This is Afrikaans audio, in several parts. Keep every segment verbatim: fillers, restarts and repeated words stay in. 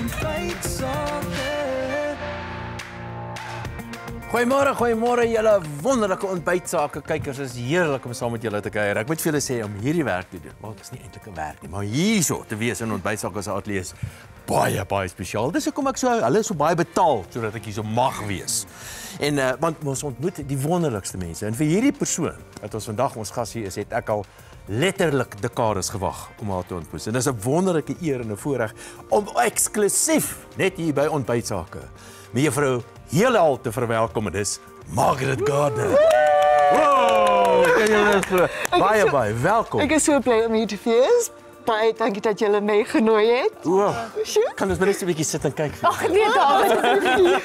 Goeiemôre, goeiemôre julle wonderlike ontbytsake kykers. Dit is heerlik om saam met julle te kuier. Ek moet vir julle sê om hierdie werk te doen. Wel, dit is nie eintlik 'n werk nie, maar hierso te wees in ontbytsake se ateljee is baie baie spesiaal. Dis hoekom ek so hulle is so baie betaal sodat ek hier so mag wees. En uh, want ons ontmoet die wonderlikste mense. En vir hierdie persoon wat ons vandag ons gas hier is, het ek al letterlik dekades gewag om haar te ontmoet. En dis 'n wonderlike eer en 'n voorreg om eksklusief net hier by ontbytsake mevrou heelal te verwelkom, en dis Margaret Gardner. Wow, kan julle so baie baie welkom. Ek is so bly om hier te wees. Baie dankie dat julle my genooi het. Wow. Kan ons maar net 'n bietjie sit en kyk? Ag nee, David.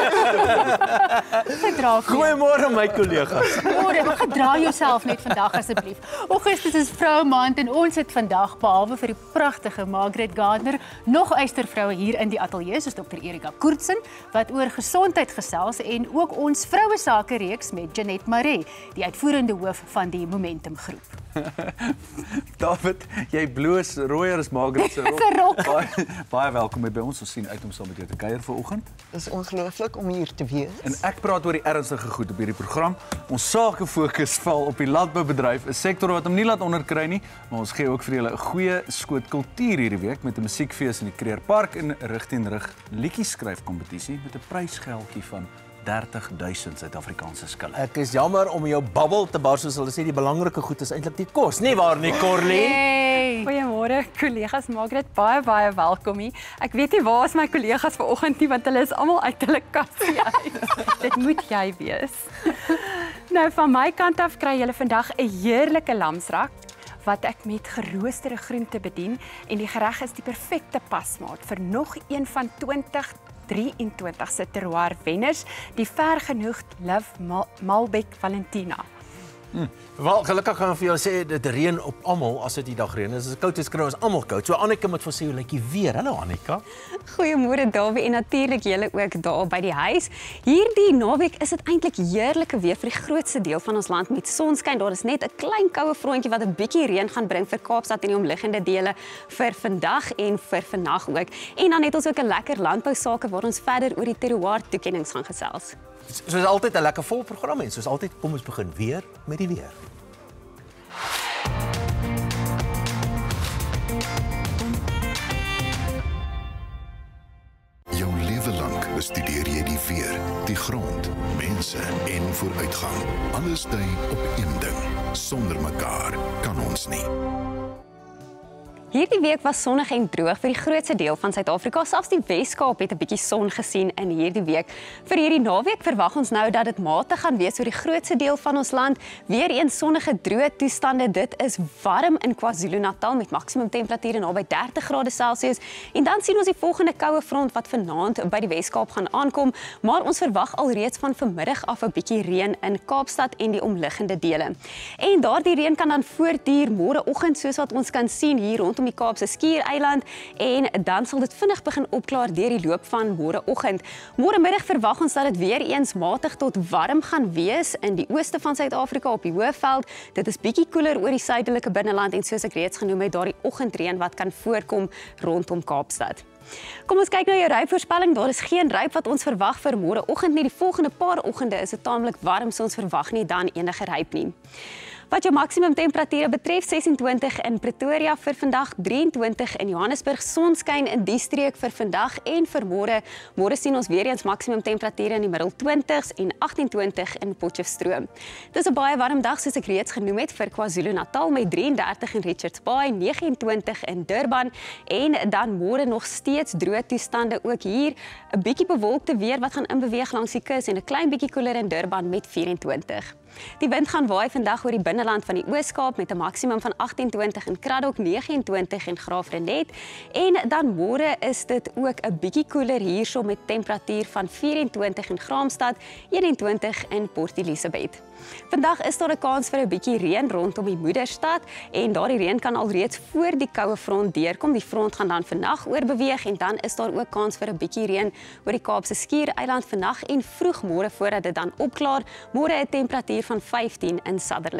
Gedra. Goeiemôre my kollegas. Môre, maar gedra jouself net vandag asseblief. Augustus is Vrouemaand en ons het vandag behalwe vir die pragtige Margaret Gardner nog eystervroue hier in die ateljee soos dokter Erika Koortsen wat oor gesondheid gesels en ook ons vroue sake reeks met Jeanette Maree, die uitvoerende hoof van die Momentum groep. David, jy bloos rooier as Margaret se rok. baie, baie welkom by ons. Ons sien uit om saam met jou te kuier vanoggend. Dit is ongelooflik om hier te wees. En ek praat oor die ernstige goed op hierdie program. Ons sake fokus val op die landboubedryf, 'n sektor wat hom nie laat onderkry nie, maar ons gee ook vir julle 'n goeie skoot kultuur hierdie week met 'n musiekfees in die Kreerpark en rig teen rig liedjie skryf kompetisie met 'n prysgeldjie van dertig duisend Suid-Afrikaanse skille. Ek is jammer om jou babbel te bars, soos hulle sê, die belangrike goed is eintlik die kos. Nie waar nie, Corlie? Hey. Goeiemôre kollegas, Margaret, baie baie welkom hier. Ek weet nie waar is my kollegas vanoggend nie, want hulle is almal uit hulle kassie uit. Dit moet jy wees. Nou van my kant af kry julle vandag 'n heerlike lamsrak wat ek met geroosterde groente bedien en die gereg is die perfekte pasmaat vir nog een van twintig drieëntwintig se terroir wenners, die vergenoegd Liv Mal Malbec Valentina. Hm. Wel, gelukkig gaan vir jou sê dit reën op almal as dit die dag reën. As dit koud is, kry ons almal koud. So Annika moet vir sê hoe lyk jy weer? Hallo Annika. Goeiemôre Dawie en natuurlik julle ook daar by die huis. Hierdie naweek is dit eintlik heerlike weer vir die grootste deel van ons land met sonskyn. Daar is net 'n klein koue frontjie wat 'n bietjie reën gaan bring vir Kaapstad en die omliggende dele vir vandag en vir vannag ook. En dan het ons ook 'n lekker landbousake waar ons verder oor die terroir toekennings gaan gesels. Soos altyd 'n lekker vol program en soos altyd kom ons begin weer met die weer. Jou lewe lank bestudeer jy die weer, die grond, mense en vooruitgang. Alles dui op een ding. Sonder mekaar kan ons nie. Hierdie week was sonnig en droog vir die grootste deel van Suid-Afrika. Selfs die Wes-Kaap het 'n bietjie son gesien in hierdie week. Vir hierdie naweek verwag ons nou dat dit matig gaan wees oor die grootste deel van ons land. Weereens sonnige droë toestande. Dit is warm in KwaZulu-Natal met maksimum temperature naby dertig grade Celsius. En dan sien ons die volgende koue front wat vanaand by die Wes-Kaap gaan aankom, maar ons verwag alreeds van vanmiddag af 'n bietjie reën in Kaapstad en die omliggende dele. En daardie reën kan dan voortduur môreoggend soos wat ons kan sien hier rond om die Kaapse Skiereiland en dan sal dit vinnig begin opklaar deur die loop van môreoggend. Môremiddag verwag ons dat dit weer eens matig tot warm gaan wees in die ooste van Suid-Afrika op die Hoëveld. Dit is bietjie koeler oor die suidelike binneland en soos ek reeds genoem het, daardie oggendreën wat kan voorkom rondom Kaapstad. Kom ons kyk na jou rypvoorspelling. Daar is geen ryp wat ons verwag vir môreoggend nie. Die volgende paar oggende is dit taamlik warm, so ons verwag nie dan enige ryp nie. Wat jou maksimum temperature betref, sesentwintig in Pretoria vir vandag, drieëntwintig in Johannesburg, sonskyn in die streek vir vandag en vir môre. Môre sien ons weer eens maksimum temperature in die middel twintigs en agtentwintig in Potchefstroom. Dis 'n baie warm dag soos ek reeds genoem het vir KwaZulu-Natal met drieëndertig in Richards Bay, negenentwintig in Durban en dan môre nog steeds droë toestande ook hier. 'n Bietjie bewolkte weer wat gaan inbeweeg langs die kus en 'n klein bietjie koeler in Durban met vyf-en-twintig. Die wind gaan waai vandag oor die binneland van die Oos-Kaap met 'n maksimum van agtentwintig in Kraddock, negenentwintig in Graafrenet en dan môre is dit ook 'n bietjie koeler hierso met temperatuur van vyf-en-twintig in Graamsstad, eenentwintig in Port Elizabeth. Vandag is daar 'n kans vir 'n bietjie reën rondom die Moederstad en daardie reën kan alreeds voor die koue front deurkom. Die front gaan dan vannag oorbeweeg en dan is daar ook kans vir 'n bietjie reën oor die Kaapse Skiereiland vannag en vroeg môre voordat dit dan opklaar. Môre 'n temperatuur van vyftien in Sutherland.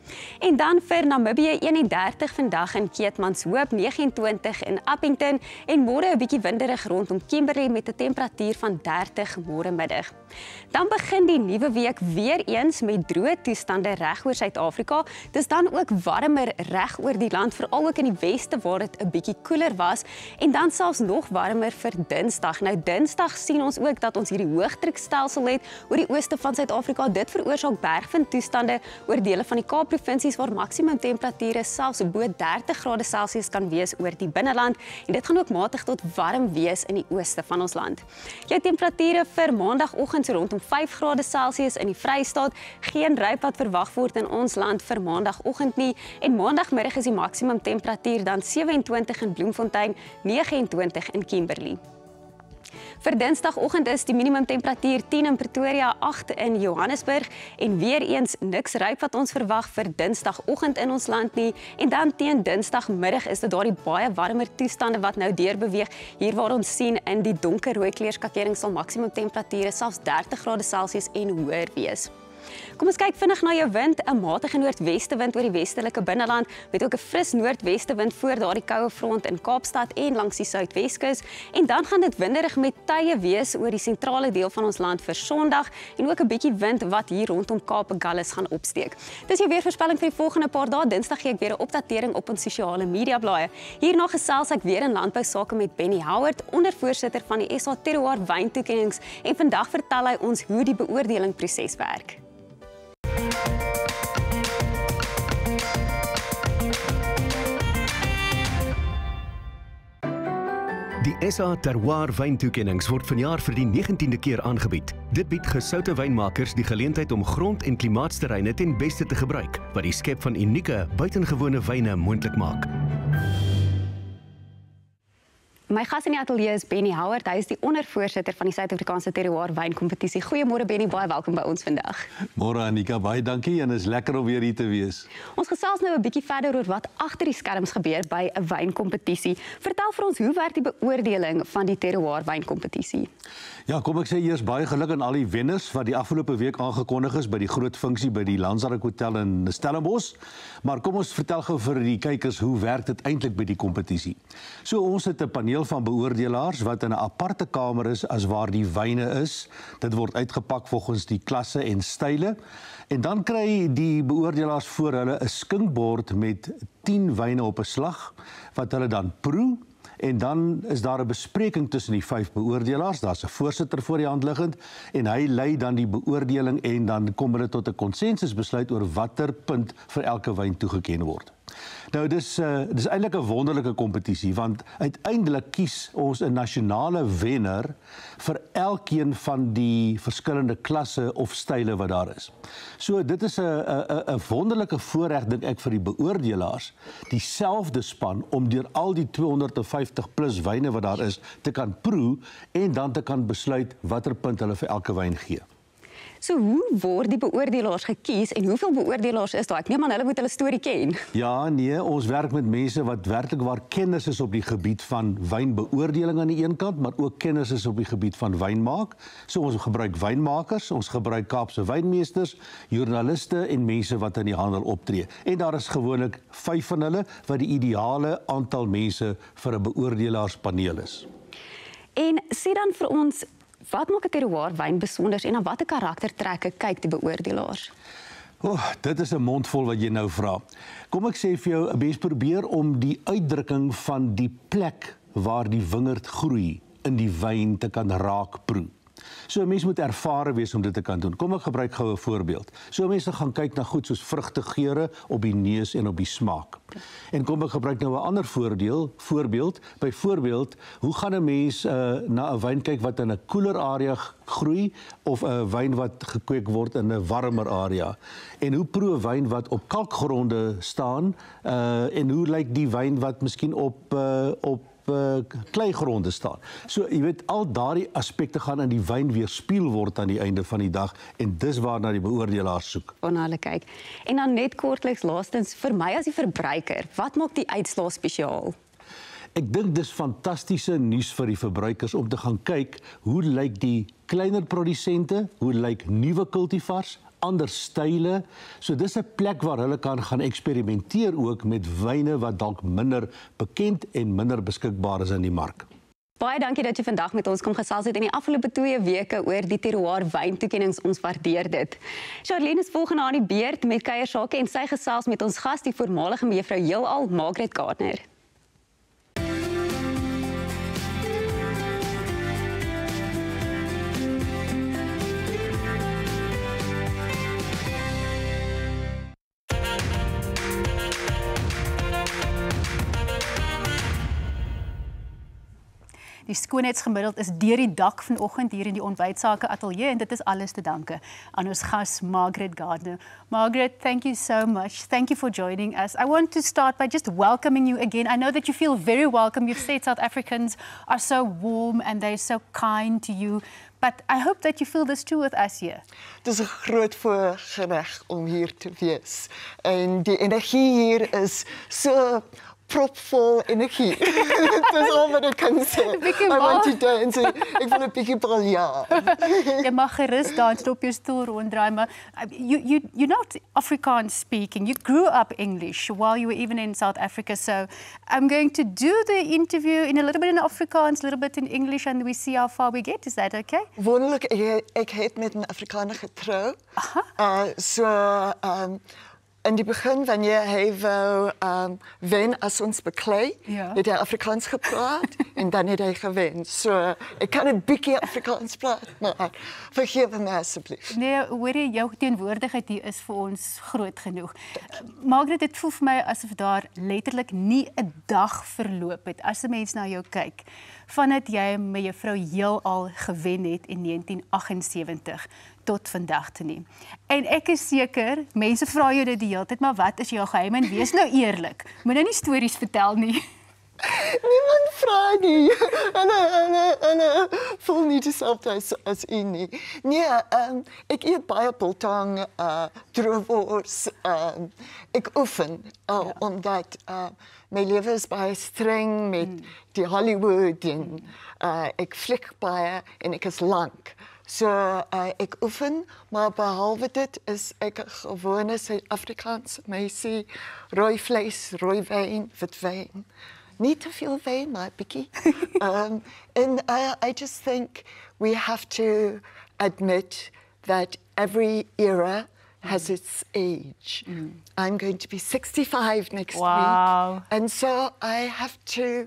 En dan vir Namibië een en dertig vandag in Keetmanshoop, vyf ene twintig in Appington en môre 'n bietjie winderig rondom Kimberley met 'n temperatuur van dertig môre middag. Dan begin die nuwe week weer eens met droë toestande reg oor Suid-Afrika. Dis dan ook warmer reg oor die land, veral ook in die weste waar dit 'n bietjie koeler was en dan selfs nog warmer vir Dinsdag. Nou Dinsdag sien ons ook dat ons hierdie hoëdrukstelsel het oor die ooste van Suid-Afrika. Dit veroorsaak bergwindtoestande oor dele van die Kaapprovinsies waar maksimum temperature selfs bo dertig grade Celsius kan wees oor die binneland en dit gaan ook matig tot warm wees in die ooste van ons land. Jou temperature vir maandagooggend so rondom vyf grade Celsius in die Vrystaat, geen rypad verwag word in ons land vir maandagooggend nie en maandagmiddag is die maksimum temperatuur dan sewe en twintig in Bloemfontein, nege en twintig in Kimberley. Vir Dinsdagoggend is die minimum temperatuur tien in Pretoria, agt in Johannesburg en weer eens niks ryp wat ons verwag vir Dinsdagoggend in ons land nie en dan teen Dinsdagmiddag is dit daardie baie warmer toestande wat nou deurbeweeg. Hier waar ons sien in die donkerrooi kleurskakering sal maksimum temperature selfs dertig grade Celsius en hoër wees. Kom ons kyk vinnig na jou wind, 'n matige noordwestewind oor die westelike binneland met ook 'n fris noordwestewind voor daardie koue front in Kaapstad en langs die Suidweskus en dan gaan dit winderig met tye wees oor die sentrale deel van ons land vir Sondag en ook 'n bietjie wind wat hier rondom Kaap Agulhas gaan opsteek. Dis jou weervoorspelling vir die volgende paar dae. Dinsdag gee ek weer 'n opdatering op ons sosiale media blaaie. Hierna gesels ek weer in landbou sake met Benny Howard, ondervoorsitter van die S A Terroir wyntoekennings en vandag vertel hy ons hoe die beoordelingproses werk. Die S A Terroir wyntoekennings word vanjaar vir die negentiende keer aangebied. Dit bied gesoute wynmakers die geleentheid om grond- en klimaatsterreine ten beste te gebruik, wat die skep van unieke, buitengewone wyne moontlik maak. My gas in die ateljee is Benny Howard. Hy is die ondervoorsitter van die Suid-Afrikaanse Terroir wynkompetisie. Goeiemôre Benny, baie welkom by ons vandag. Môre Annika, baie dankie en is lekker om weer hier te wees. Ons gesels nou 'n bietjie verder oor wat agter die skerms gebeur by 'n wynkompetisie. Vertel vir ons, hoe werk die beoordeling van die Terroir wynkompetisie? Ja, kom ek sê eers baie geluk aan al die wenners wat die afgelope week aangekondig is by die groot funksie by die Landsark Hotel in Stellenbosch. Maar kom ons vertel gou vir die kykers hoe werk dit eintlik by die kompetisie. So ons het 'n paneel van beoordelaars wat in 'n aparte kamer is as waar die wyne is. Dit word uitgepak volgens die klasse en style. En dan kry die beoordelaars voor hulle 'n skinkbord met tien wyne op 'n slag wat hulle dan proe. En dan is daar 'n bespreking tussen die vyf beoordelaars. Daar's 'n voorsitter voor die hand liggend en hy lei dan die beoordeling en dan kom hulle tot 'n konsensusbesluit oor watter punt vir elke wyn toegeken word. Nou dis uh, dis eintlik 'n wonderlike kompetisie want uiteindelik kies ons 'n nasionale wenner vir elkeen van die verskillende klasse of style wat daar is. So dit is 'n 'n 'n wonderlike voorreg dink ek vir die beoordelaars, dieselfde span om deur al die tweehonderdvyftig plus wyne wat daar is te kan proe en dan te kan besluit watter punt hulle vir elke wyn gee. So hoe word die beoordelaars gekies en hoeveel beoordelaars is daar? Ek neem aan hulle moet hulle storie ken. Ja, nee, ons werk met mense wat werklik waar kennis is op die gebied van wynbeoordeling aan die een kant, maar ook kennis is op die gebied van wynmaak. So ons gebruik wynmakers, ons gebruik Kaapse wynmeesters, joernaliste en mense wat in die handel optree. En daar is gewoonlik vyf van hulle wat die ideale aantal mense vir 'n beoordelaarspaneel is. En sê dan vir ons, wat maak 'n terroir wyn besonders en na watter karaktertrekke kyk die beoordelaars? Oh, dit is 'n mondvol wat jy nou vra. Kom ek sê vir jou, 'n mens probeer om die uitdrukking van die plek waar die wingerd groei in die wyn te kan raakproe. So 'n mens moet ervare wees om dit te kan doen. Kom ek gebruik gou 'n voorbeeld. So mense gaan kyk na goed soos vrugtegeure op die neus en op die smaak. En kom ek gebruik nou 'n ander voordeel, voorbeeld. Byvoorbeeld, hoe gaan 'n mens uh, na 'n wyn kyk wat in 'n koeler area groei of 'n wyn wat gekweek word in 'n warmer area? En hoe proe 'n wyn wat op kalkgronde staan uh, en hoe lyk die wyn wat miskien op uh, op Uh, kleigronde staan. So jy weet, al daardie aspekte gaan in die wyn weerspieël word aan die einde van die dag en dis waarna die beoordelaars soek. Waarna hulle kyk. En dan net kortliks laastens, vir my as die verbruiker, wat maak die uitslaa spesiaal? Ek dink dis fantastiese nuus vir die verbruikers om te gaan kyk hoe lyk die kleiner produsente, hoe lyk nuwe kultivars, ander style. So dis 'n plek waar hulle kan gaan eksperimenteer ook met wyne wat dalk minder bekend en minder beskikbaar is in die mark. Baie dankie dat jy vandag met ons kom gesels het in die afgelope twee weke oor die terroir wyntoekennings. Ons waardeer dit. Charlene is volgende aan die beurt met kuiersake en sy gesels met ons gas, die voormalige mevrou Heelal, Margaret Gardner. Die skoonheidsgemiddeld is deur die dak vanoggend hier in die ontbytsake ateljee en dit is alles te danke aan ons gas Margaret Gardner. Margaret, thank you so much. Thank you for joining us. I want to start by just welcoming you again. I know that you feel very welcome. You've said South Africans are so warm and they're so kind to you. But I hope that you feel this too with us here. Het is 'n groot voorreg om hier te wees. En die energie hier is so propvol energie. Dis al wat ek kan sê. I want to dance. Ek wil 'n bietjie briljaar. Jy mag gerus dans op jou stoel ronddraai, maar you you you're not Afrikaans speaking. You grew up English while you were even in South Africa. So I'm going to do the interview in a little bit in Afrikaans, a little bit in English, and we see how far we get. Is that okay? Wonderlik. Ek, ek het met 'n Afrikaner getrou. Aha. Uh, so um in die begin, wanneer hy wou um, wen as ons beklei, ja. het hy Afrikaans gepraat en dan het hy gewen. So, ek kan 'n bietjie Afrikaans praat, maar vergewe my asseblief. Nee, hoor jy, jou teenwoordigheid hier is vir ons groot genoeg. Margaret, dit voel vir my asof daar letterlik nie 'n dag verloop het, as 'n mens na jou kyk, vandat jy met juffrou Heelal gewen het in negentien aggensewentig. Tot vandag te neem. En ek is seker, mense vra jou dit die hele tyd, maar wat is jou geheim en wees nou eerlik. Moet nou nie stories vertel nie. Niemand vra nie. Hulle hulle hulle voel nie dieselfde as, as u nie. Nee, um, ek eet baie biltong, uh, droewors. Um, ek oefen, uh, ja. omdat uh, my lewe is baie streng met hmm. die Hollywood en uh, ek flik baie en ek is lank. So uh, ek oefen, maar behalwe dit is ek 'n gewone Suid-Afrikaanse meisie, rooi vleis, rooi wyn, wit wyn. Nie te veel wyn, maar 'n bietjie. um, and I, I just think we have to admit that every era has its age. Mm. I'm going to be sixty-five next wow. week. And so I have to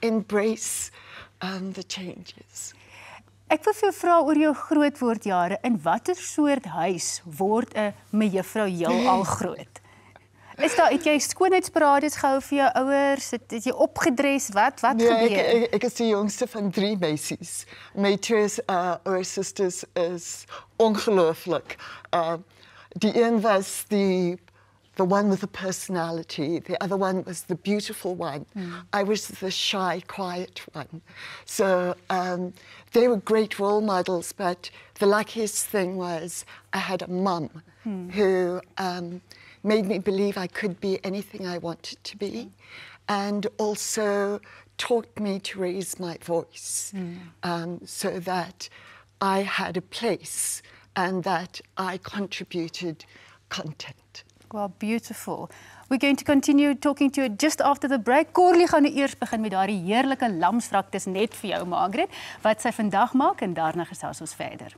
embrace um, the changes. Ek wil vir jou vra oor jou grootwordjare. In watter soort huis word 'n mevrou Heelal groot? Is daar het jy skoonheidsparades gehou vir jou ouers? Het, het jy opgedres? Wat wat nee, gebeur? Ek, ek, ek is die jongste van drie meisies. My twee uh, ouer susters is ongelooflik. Uh, die een was die the one with the personality. The other one was the beautiful one. Mm. I was the shy, quiet one. So um, they were great role models, but the luckiest thing was I had a mum mm. who um, made me believe I could be anything I wanted to be, mm. and also taught me to raise my voice mm. um, so that I had a place and that I contributed content. Well, beautiful. We're going to continue talking to you just after the break. Corley gaan nou eers begin met daardie heerlike lamsrak. Dis net vir jou, Margaret, wat sy vandag maak en daarna gesels ons verder.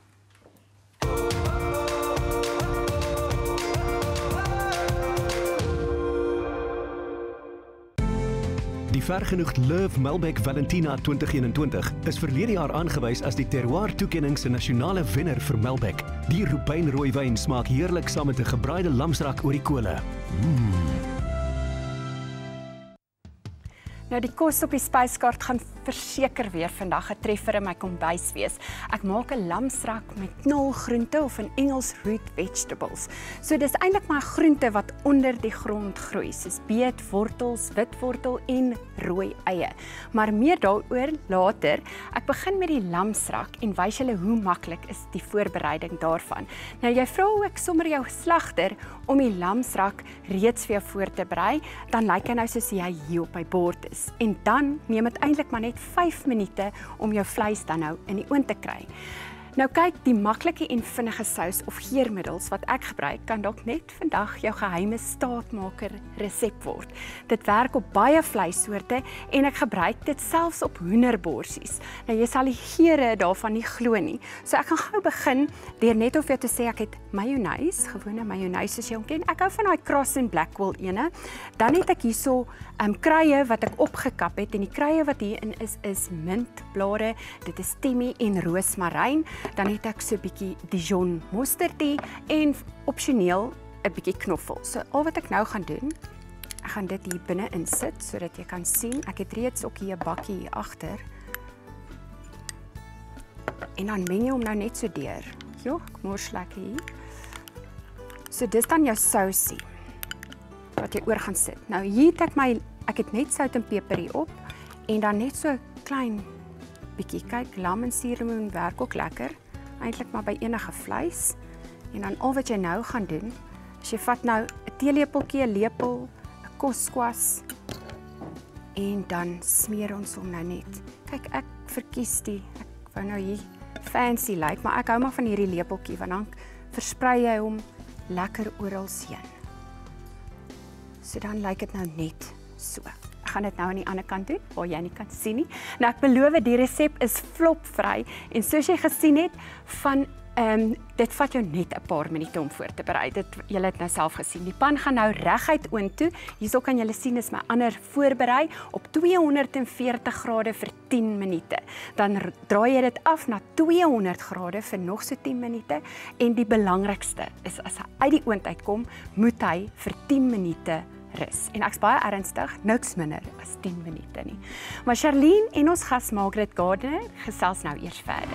Die vergenoegd Love Malbec Valentina twintig eenentwintig is verlede jaar aangewys as die terroir toekenning se nasionale wenner vir Malbec. Die rubynrooi wyn smaak heerlik saam met 'n gebraaide lamsrak oor die kole. Mm. Nou die kos op die spyskaart gaan verseker weer vandag 'n treffer in my kombuis wees. Ek maak 'n lamsrak met knolgroente of in Engels root vegetables. So dis eintlik maar groente wat onder die grond groei, soos beet, wortels, witwortel en rooi eie. Maar meer daaroor later. Ek begin met die lamsrak en wys julle hoe maklik is die voorbereiding daarvan. Nou jy vra ook sommer jou slagter om die lamsrak reeds vir jou voor te berei, dan lyk hy nou soos hy hier op my bord is. En dan neem dit eintlik maar net vyf minute om jou vleis dan nou in die oond te kry. Nou kyk, die maklike en vinnige sous of geurmiddels wat ek gebruik, kan dalk net vandag jou geheime staatmaker resep word. Dit werk op baie vleissoorte en ek gebruik dit selfs op hoenderborsies. Nou jy sal die geure daarvan nie glo nie. So ek gaan gou begin deur net of jou te sê ek het mayonaise, gewone mayonaise soos jy hom ken. Ek hou van daai Cross and Blackwell ene. Dan het ek hierso um, kruie wat ek opgekap het en die kruie wat hierin is is mintblare, dit is timmy en roosmaryn. Dan het ek so 'n bietjie Dijon mosterdie en opsioneel 'n bietjie knoffel. So al wat ek nou gaan doen, ek gaan dit hier binne insit sodat jy kan sien. Ek het reeds ook hier 'n bakkie hier agter. En dan meng jy hom nou net so deur. Ja, ek mors lekker hier. So dis dan jou sousie wat jy oor gaan sit. Nou hier het ek my ek het net sout en peper hier op en dan net so klein bietjie kyk, lam en suurlemoen werk ook lekker. Eintlik maar by enige vleis. En dan al wat jy nou gaan doen, is jy vat nou 'n teelepeltjie, 'n lepel, 'n koskwas en dan smeer ons hom nou net. Kyk, ek verkies die ek wou nou hier fancy lyk, like, maar ek hou maar van hierdie lepeltjie want dan versprei jy hom lekker oral heen. So dan lyk dit nou net so. Ek gaan dit nou aan die ander kant doen, waar jy nie kan sien nie. Nou ek beloof die resep is flopvry en soos jy gesien het van Um, dit vat jou net 'n paar minute om voor te berei. Dit julle het nou self gesien. Die pan gaan nou reguit oontoe. Hierso kan julle sien is my ander voorberei op tweehonderdveertig grade vir tien minute. Dan draai jy dit af na tweehonderd grade vir nog so tien minute en die belangrikste is as hy uit die oond uitkom, moet hy vir tien minute rus. En ek's baie ernstig, niks minder as tien minute nie. Maar Charlene en ons gas Margaret Gardner gesels nou eers verder.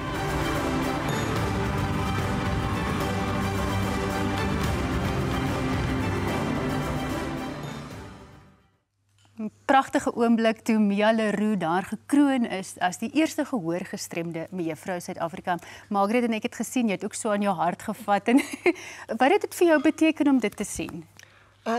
Pragtige oomblik toe Mia Leroux daar gekroon is as die eerste gehoorgestremde mevrou Suid-Afrika. Margaret en ek het gesien, jy het ook so aan jou hart gevat. En wat het dit vir jou beteken om dit te sien? Uh,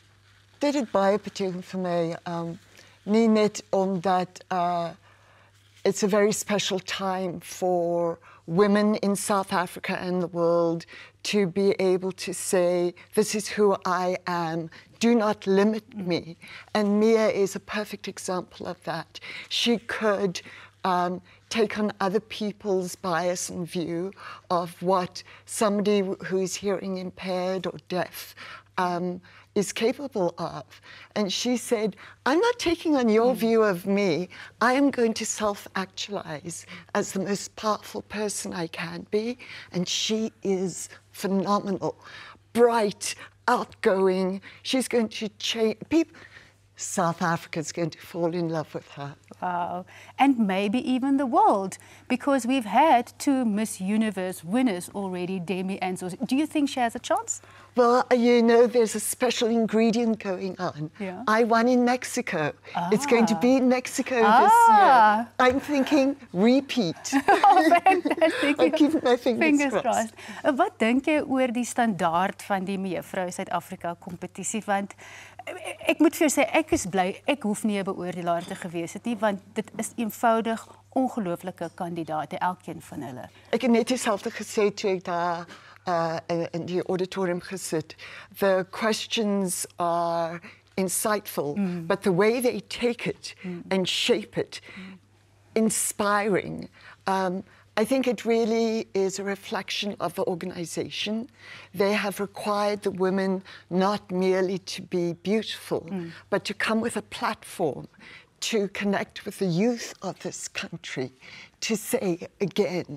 dit het baie beteken vir my. Um, nie net omdat uh, it's a very special time for women in South Africa and the world to be able to say, this is who I am. Do not limit me. And Mia is a perfect example of that. She could um, take on other people's bias and view of what somebody who's hearing impaired or deaf um, is capable of. And she said, I'm not taking on your view of me. I am going to self-actualize as the most powerful person I can be. And she is phenomenal, bright, outgoing. She's going to change people. South Africa's going to fall in love with her. Wow. And maybe even the world, because we've had two Miss Universe winners already, Demi and Susie. Do you think she has a chance? Well, you know, there's a special ingredient going on. Yeah. I won in Mexico. Ah. It's going to be in Mexico Ah. this year. I'm thinking repeat. Oh, fantastic. I keep my fingers, Fingers crossed. crossed. Wat dink jy oor die standaard van die mevrou Suid-Afrika kompetisie? Want ek moet vir jou sê, ek is bly, ek hoef nie 'n beoordelaar te gewees het nie, want dit is eenvoudig ongelooflike kandidaate, elkeen van hulle. Ek het net dieselfde gesê toe ek daar uh, in die auditorium gesit. The questions are insightful, mm. but the way they take it mm. and shape it, mm. inspiring. Um, I think it really is a reflection of the organization. They have required the women not merely to be beautiful, mm. but to come with a platform to connect with the youth of this country, to say again,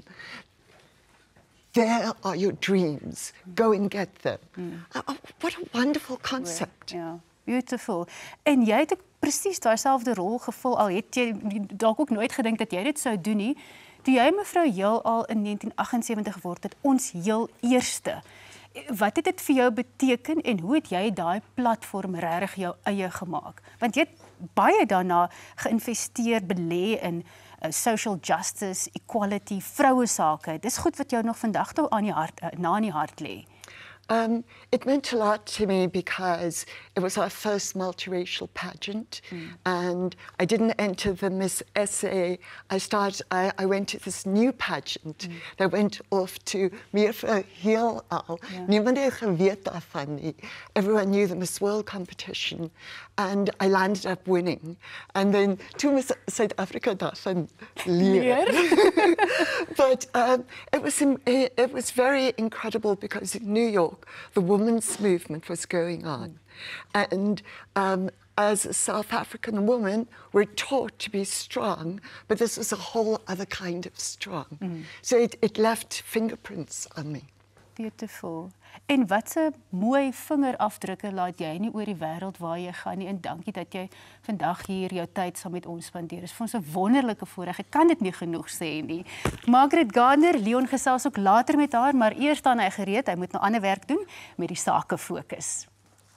there are your dreams, go and get them. Mm. Oh, what a wonderful concept. Ja, yeah. Beautiful. En jy het ook presies daaiselfde rol gevul, al het jy dalk ook nooit gedink dat jy dit sou doen nie. Toe jy mevrou Heelal in negentien aggensewentig geword het, ons heel eerste. Wat het dit vir jou beteken en hoe het jy daai platform regtig jou eie gemaak? Want jy het baie daarna geïnvesteer, belê in uh, social justice, equality, vroue sake. Dis goed wat jou nog vandag toe aan die hart uh, na in die hart lê. Um, it meant a lot to me because it was our first multiracial pageant, mm. and I didn't enter the Miss S A. I started. I, I went to this new pageant mm. that went off to meer vir heel al. Niemand het geweet daarvan nie. Everyone knew the Miss World competition, and I landed up winning. And then to Miss South Africa daarvan leer. But um, it was it was very incredible because in New York the women's movement was going on, and um, as a South African woman, we're taught to be strong, but this was a whole other kind of strong. Mm. So it, it left fingerprints on me. Beautiful. En watse mooi vingerafdrukke laat jy nie oor die wêreld waar jy gaan nie. En dankie dat jy vandag hier jou tyd saam met ons spandeer. Dit is vir ons 'n wonderlike voorreg. Ek kan dit nie genoeg sê nie. Margaret Gardner, Leon gesels ook later met haar, maar eers staan hy gereed. Hy moet nou ander werk doen met die sake fokus.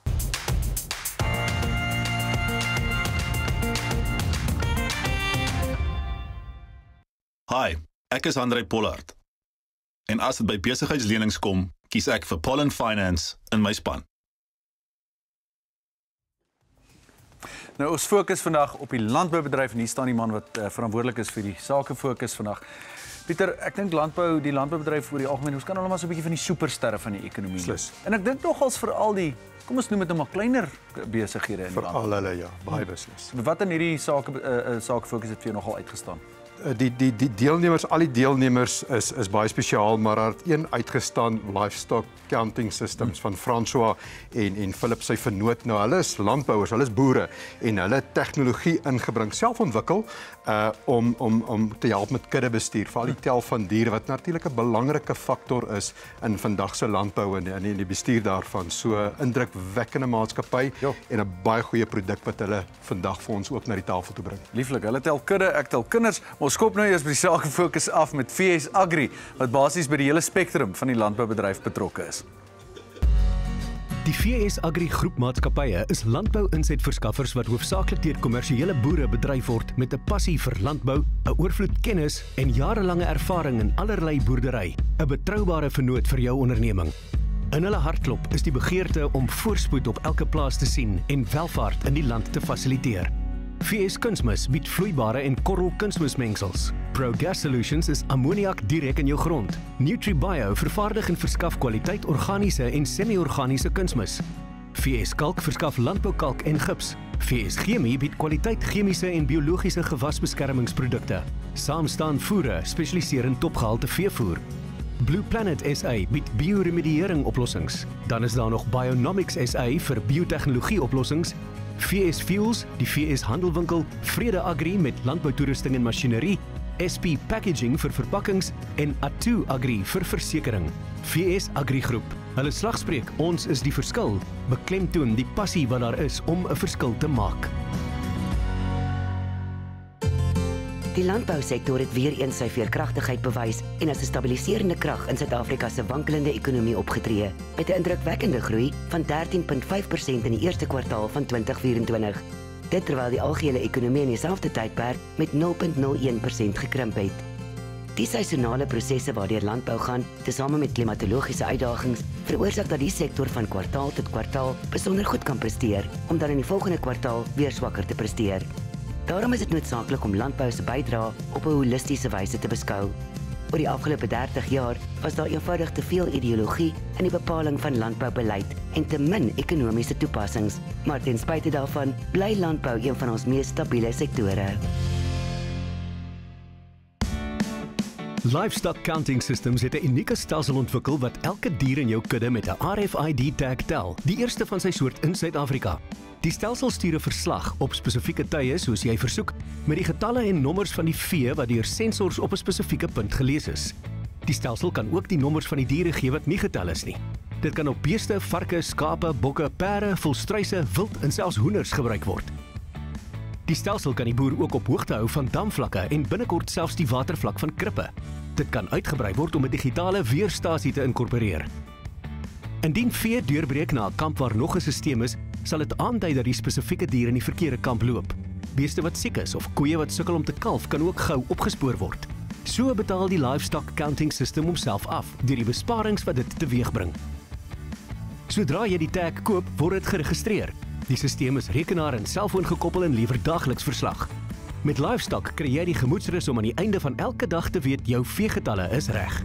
Hi, ek is Andrei Pollard. En as dit by besigheidslenings kom, kies ek vir Pollen Finance in my span. Nou ons fokus vandag op die landboubedryf en hier staan die man wat uh, verantwoordelik is vir die sake fokus vandag. Pieter, ek dink landbou, die landboubedryf oor die algemeen, ons kan hulle maar so 'n bietjie van die supersterre van die ekonomie. Slis. En ek dink nogals vir al die, kom ons noem dit nou maar kleiner besighede in die land. Vir al hulle ja, baie beslis. Wat in hierdie sake uh, uh, sake fokus het vir jou nogal uitgestaan? Die die die deelnemers, al die deelnemers is is baie spesiaal, maar daar het een uitgestaan, Livestock Counting Systems van François en en Philip sy vernoot. Nou hulle is landbouers, hulle is boere en hulle het tegnologie ingebring, self ontwikkel uh om om om te help met kuddebestuur, veral die tel van diere wat natuurlik 'n belangrike faktor is in vandag se landbou en in die bestuur daarvan. So indrukwekkende maatskappy jo. En 'n baie goeie produk wat hulle vandag vir ons ook na die tafel toe bring. Lieflik, hulle tel kudde, ek tel kinders. Ons skop nou eers by die sake fokus af met V S Agri wat basies by die hele spektrum van die landboubedryf betrokke is. Die V S Agri groepmaatskappye is landbou-insetverskaffers wat hoofsaaklik deur kommersiële boere bedryf word met 'n passie vir landbou, 'n oorvloed kennis en jarelange ervaring in allerlei boerdery, 'n betroubare vennoot vir jou onderneming. In hulle hartklop is die begeerte om voorspoed op elke plaas te sien en welvaart in die land te fasiliteer. V S Kunsmis bied vloeibare en korrel kunsmismengsels. ProGas Solutions is ammoniak direk in jou grond. NutriBio vervaardig en verskaf kwaliteit organiese en semi-organiese kunsmis. V S Kalk verskaf landboukalk en gips. V S Chemie bied kwaliteit chemiese en biologiese gewasbeskermingsprodukte. Saam staan voere, spesialiseer in topgehalte veevoer. Blue Planet S A bied bioremediering oplossings. Dan is daar nog Bionomics S A vir biotehnologie oplossings. V S Fuels, die V S Handelwinkel, Vrede Agri met landboutoerusting en masjinerie, S P Packaging vir verpakkings en Atu Agri vir versekering. V S Agri Groep. Hulle slagspreuk, ons is die verskil, beklemtoon die passie wat daar is om 'n verskil te maak. Die landbousektor het weer eens sy veerkragtigheid bewys en as 'n stabiliserende krag in Suid-Afrika se wankelende ekonomie opgetree, met 'n indrukwekkende groei van dertien komma vyf persent in die eerste kwartaal van twintig vyf-en-twintig. Dit terwyl die algehele ekonomie in dieselfde tydperk met nul komma nul een persent gekrimp het. Die seisonale prosesse waardeur landbou gaan, tesame met klimatologiese uitdagings, veroorsaak dat die sektor van kwartaal tot kwartaal besonder goed kan presteer, om dan in die volgende kwartaal weer swakker te presteer. Daarom is dit noodsaaklik om landbou se bydrae op 'n holistiese wyse te beskou. Oor die afgelope dertig jaar was daar eenvoudig te veel ideologie in die bepaling van landboubeleid en te min ekonomiese toepassings, maar ten spyte daarvan bly landbou een van ons mees stabiele sektore. Livestock Counting Systems het 'n unieke stelsel ontwikkel wat elke dier in jou kudde met 'n R F I D-tag tel, die eerste van sy soort in Suid-Afrika. Die stelsel stuur 'n verslag op spesifieke tye soos jy versoek, met die getalle en nommers van die vee wat deur sensors op 'n spesifieke punt gelees is. Die stelsel kan ook die nommers van die diere gee wat nie getel is nie. Dit kan op beeste, varke, skape, bokke, perde, volstruise, wild en selfs hoenders gebruik word. Die stelsel kan die boer ook op hoogte hou van damvlakke en binnekort selfs die watervlak van krippe. Dit kan uitgebrei word om 'n digitale weerstasie te inkorporeer. Indien vee deurbreek na 'n kamp waar nog 'n stelsel is, sal dit aandui dat die spesifieke dier in die verkeerde kamp loop. Beeste wat siek is of koeie wat sukkel om te kalf kan ook gou opgespoor word. So betaal die Livestock Counting System homself af deur die besparings wat dit teweegbring. Sodra jy die tag koop, word dit geregistreer. Die stelsel is rekenaar en selfoon gekoppel en lewer daagliks verslag. Met Livestock kry jy die gemoedsrus om aan die einde van elke dag te weet jou veegetalle is reg.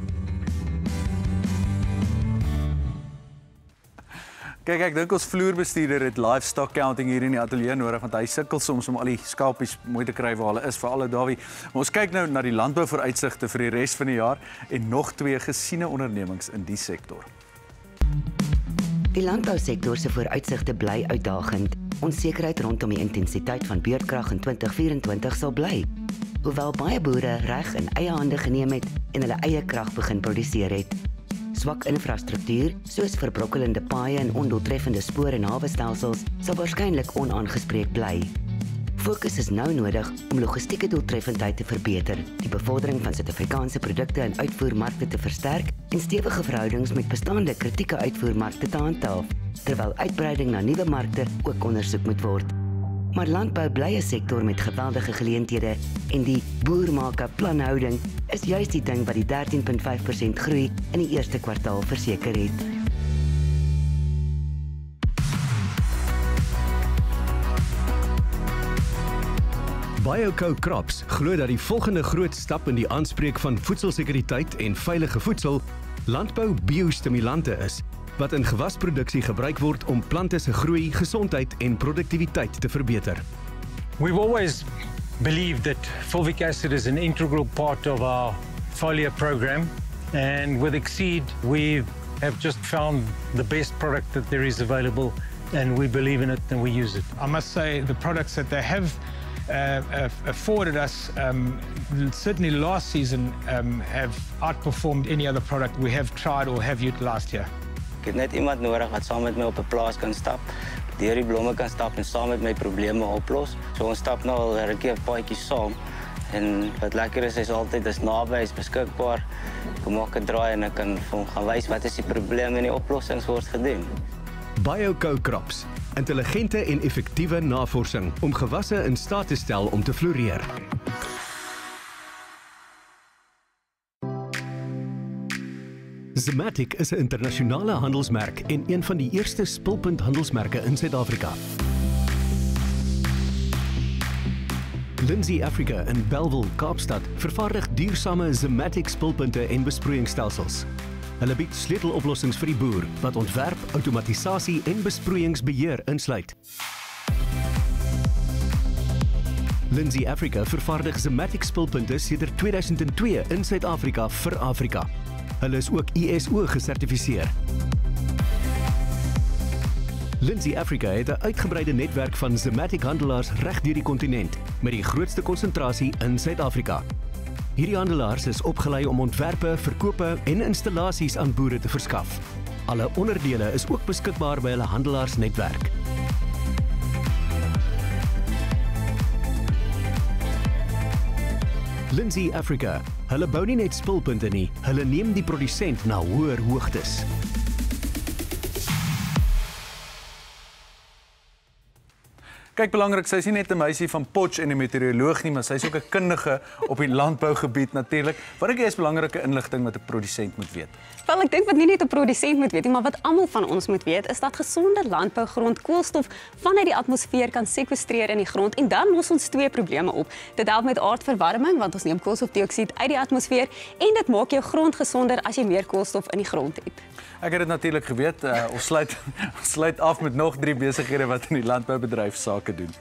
Kyk, ek dink ons vloerbestuurder het livestock counting hier in die ateljee nodig, want hy sukkel soms om al die skapies mooi te kry waar hulle is, vir alle Dawie. Maar ons kyk nou na die landbouvooruitsigte vir die res van die jaar en nog twee gesiene ondernemings in die sektor. Die landbousektor se vooruitsigte bly uitdagend. Onsekerheid rondom die intensiteit van beurtkrag in twintig vyf-en-twintig sal bly, hoewel baie boere reg in eie hande geneem het en hulle eie krag begin produseer het. Swak infrastruktuur, soos verbrokkelende paaie en ondoeltreffende spoor- en hawestelsels, sal waarskynlik onaangespreek bly. Fokus is nou nodig om logistieke doeltreffendheid te verbeter, die bevordering van Suid-Afrikaanse produkte in uitvoermarkte te versterk en stewige verhoudings met bestaande kritieke uitvoermarkte te handhaaf, terwyl uitbreiding na nuwe markte ook ondersoek moet word. Maar landbou bly 'n sektor met geweldige geleenthede en die boer-maak-up planhouding is juis die ding wat die dertien komma vyf persent groei in die eerste kwartaal verseker het. BioCo Crops glo dat die volgende groot stap in die aanspreek van voedselsekuriteit en veilige voedsel landbou biostimulante is, wat in gewasproduksie gebruik word om plante se groei, gesondheid en produktiwiteit te verbeter. We've always believed that fulvic acid is an integral part of our foliar program, and with Exceed we have just found the best product that there is available, and we believe in it and we use it. I must say the products that they have uh, afforded us, um, certainly last season, um, have outperformed any other product we have tried or have utilized here. Ik heb net iemand nodig wat saam met my op 'n plaas kan stap, deur die blomme kan stap en saam met my probleme oplos. So ons stap nou al 'n rukkie 'n paadjie saam. En wat lekker is, hy's altyd is naby, hy's beskikbaar. Ek maak 'n draai en ek kan vir hom gaan wys wat is die probleem en die oplossings word gedoen. BioCo Crops, intelligente en effektiewe navorsing om gewasse in staat te stel om te floreer. Zematic is 'n internasionale handelsmerk en een van die eerste spulpunt handelsmerke in Suid-Afrika. Lindsay Africa in Bellville, Kaapstad, vervaardig duursame Zematic spulpunte en besproeiingsstelsels. Hulle bied sleuteloplossings vir die boer wat ontwerp, outomatisasie en besproeiingsbeheer insluit. Lindsay Africa vervaardig Zematic spulpunte sedert tweeduisend twee in Suid-Afrika vir Afrika. Hulle is ook I S O gesertifiseer. Lindsay Africa het 'n uitgebreide netwerk van Zematic handelaars reg deur die kontinent, met die grootste konsentrasie in Suid-Afrika. Hierdie handelaars is opgelei om ontwerpe, verkope en installasies aan boere te verskaf. Alle onderdele is ook beskikbaar by hulle handelaarsnetwerk. Lindsay Africa, hulle bou nie net spulpunte nie, hulle neem die produsent na hoër hoogtes. Kyk, belangrik, sy is nie net 'n meisie van Potch en 'n meteoroloog nie, maar sy is ook 'n kundige op die landbougebied natuurlik. Wat dink jy is belangrike inligting wat 'n produsent moet weet? Wel, ek dink wat nie net 'n produsent moet weet nie, maar wat almal van ons moet weet, is dat gesonde landbougrond koolstof vanuit die atmosfeer kan sekwestreer in die grond en dan los ons twee probleme op. Dit help met aardverwarming, want ons neem koolstofdioksied uit die atmosfeer en dit maak jou grond gesonder as jy meer koolstof in die grond het. Ek het dit natuurlik geweet. Uh, ons sluit ons sluit af met nog drie besighede wat in die landboubedryf sake doen.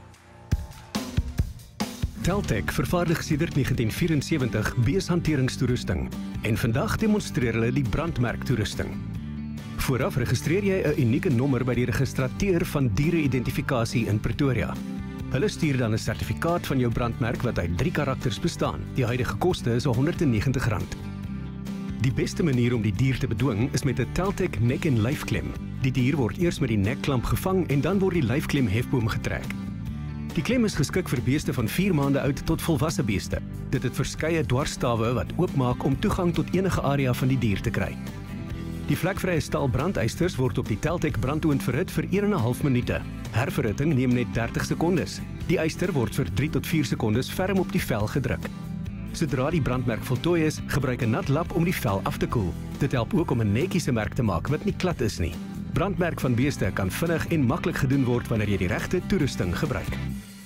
Teltec vervaardig sedert negentien vyf-en-sewentig beeshanteringstoerusting en vandag demonstreer hulle die brandmerk toerusting. Vooraf registreer jy 'n unieke nommer by die registrateur van diere-identifikasie in Pretoria. Hulle stuur dan 'n sertifikaat van jou brandmerk wat uit drie karakters bestaan. Die huidige koste is honderd en negentig rand. Die beste manier om die dier te bedwing is met 'n Teltec nek- en lyfklem. Die dier word eers met die nekklamp gevang en dan word die lyfklem hefboom getrek. Die klem is geskik vir beeste van vier maande oud tot volwasse beeste. Dit het verskeie dwarsstawe wat oopmaak om toegang tot enige area van die dier te kry. Die vlekvrye staal brandeisters word op die Teltec brandoond verhit vir een en 'n half minute. Herverhitting neem net dertig sekondes. Die eister word vir drie tot vier sekondes ferm op die vel gedruk. Sodra die brandmerk voltooi is, gebruik 'n nat lap om die vel af te koel. Dit help ook om 'n netjiese merk te maak wat nie glad is nie. Brandmerk van beeste kan vinnig en maklik gedoen word wanneer jy die regte toerusting gebruik.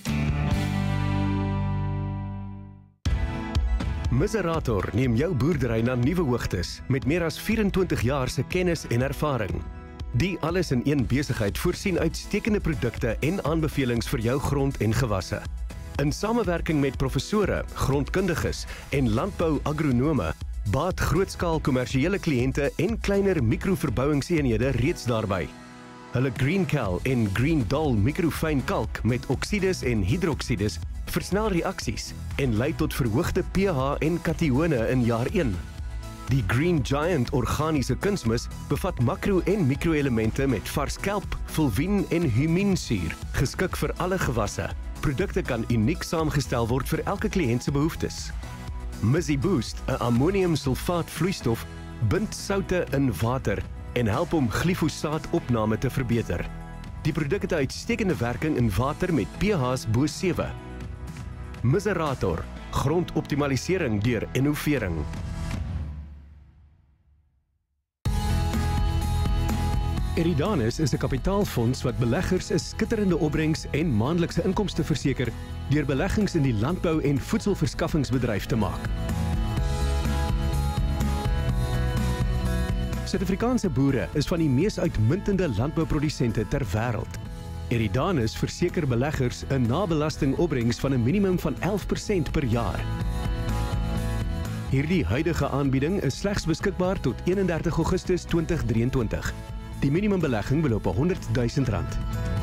Miserator neem jou boerdery na nuwe hoogtes met meer as vyf-en-twintig jaar se kennis en ervaring. Die alles in een besigheid voorsien uitstekende produkte en aanbevelings vir jou grond en gewasse. In samewerking met professore, grondkundiges en landbou-agronome baat grootskaal kommersiële kliënte en kleiner mikroverbouingseenhede reeds daarby. Hulle Green Cal en Green Doll mikrofyn kalk met oksides en hidroksides versnel reaksies en lei tot verhoogde pH en katione in jaar een. Die Green Giant organiese kunsmis bevat makro- en mikroelemente met vars kelp, fulvien en huminsuur, geskik vir alle gewasse. Produkte kan uniek saamgestel word vir elke kliënt se behoeftes. Mizzy Boost, 'n ammoniumsulfaat vloeistof, bind soutte in water en help om glifosaatopname te verbeter. Die produk het 'n uitstekende werking in water met pH's bo sewe. Miserator, grondoptimalisering deur innovering. Eridanus is 'n kapitaalfonds wat beleggers 'n skitterende opbrengs en maandelikse inkomste verseker deur beleggings in die landbou- en voedselverskaffingsbedryf te maak. Suid-Afrikaanse boere is van die mees uitmuntende landbouprodusente ter wêreld. Eridanus verseker beleggers 'n nabelasting opbrengs van 'n minimum van elf persent per jaar. Hierdie huidige aanbieding is slegs beskikbaar tot eenendertig Augustus tweeduisend drieëntwintig. Die minimumbelegging beloop honderdduisend rand.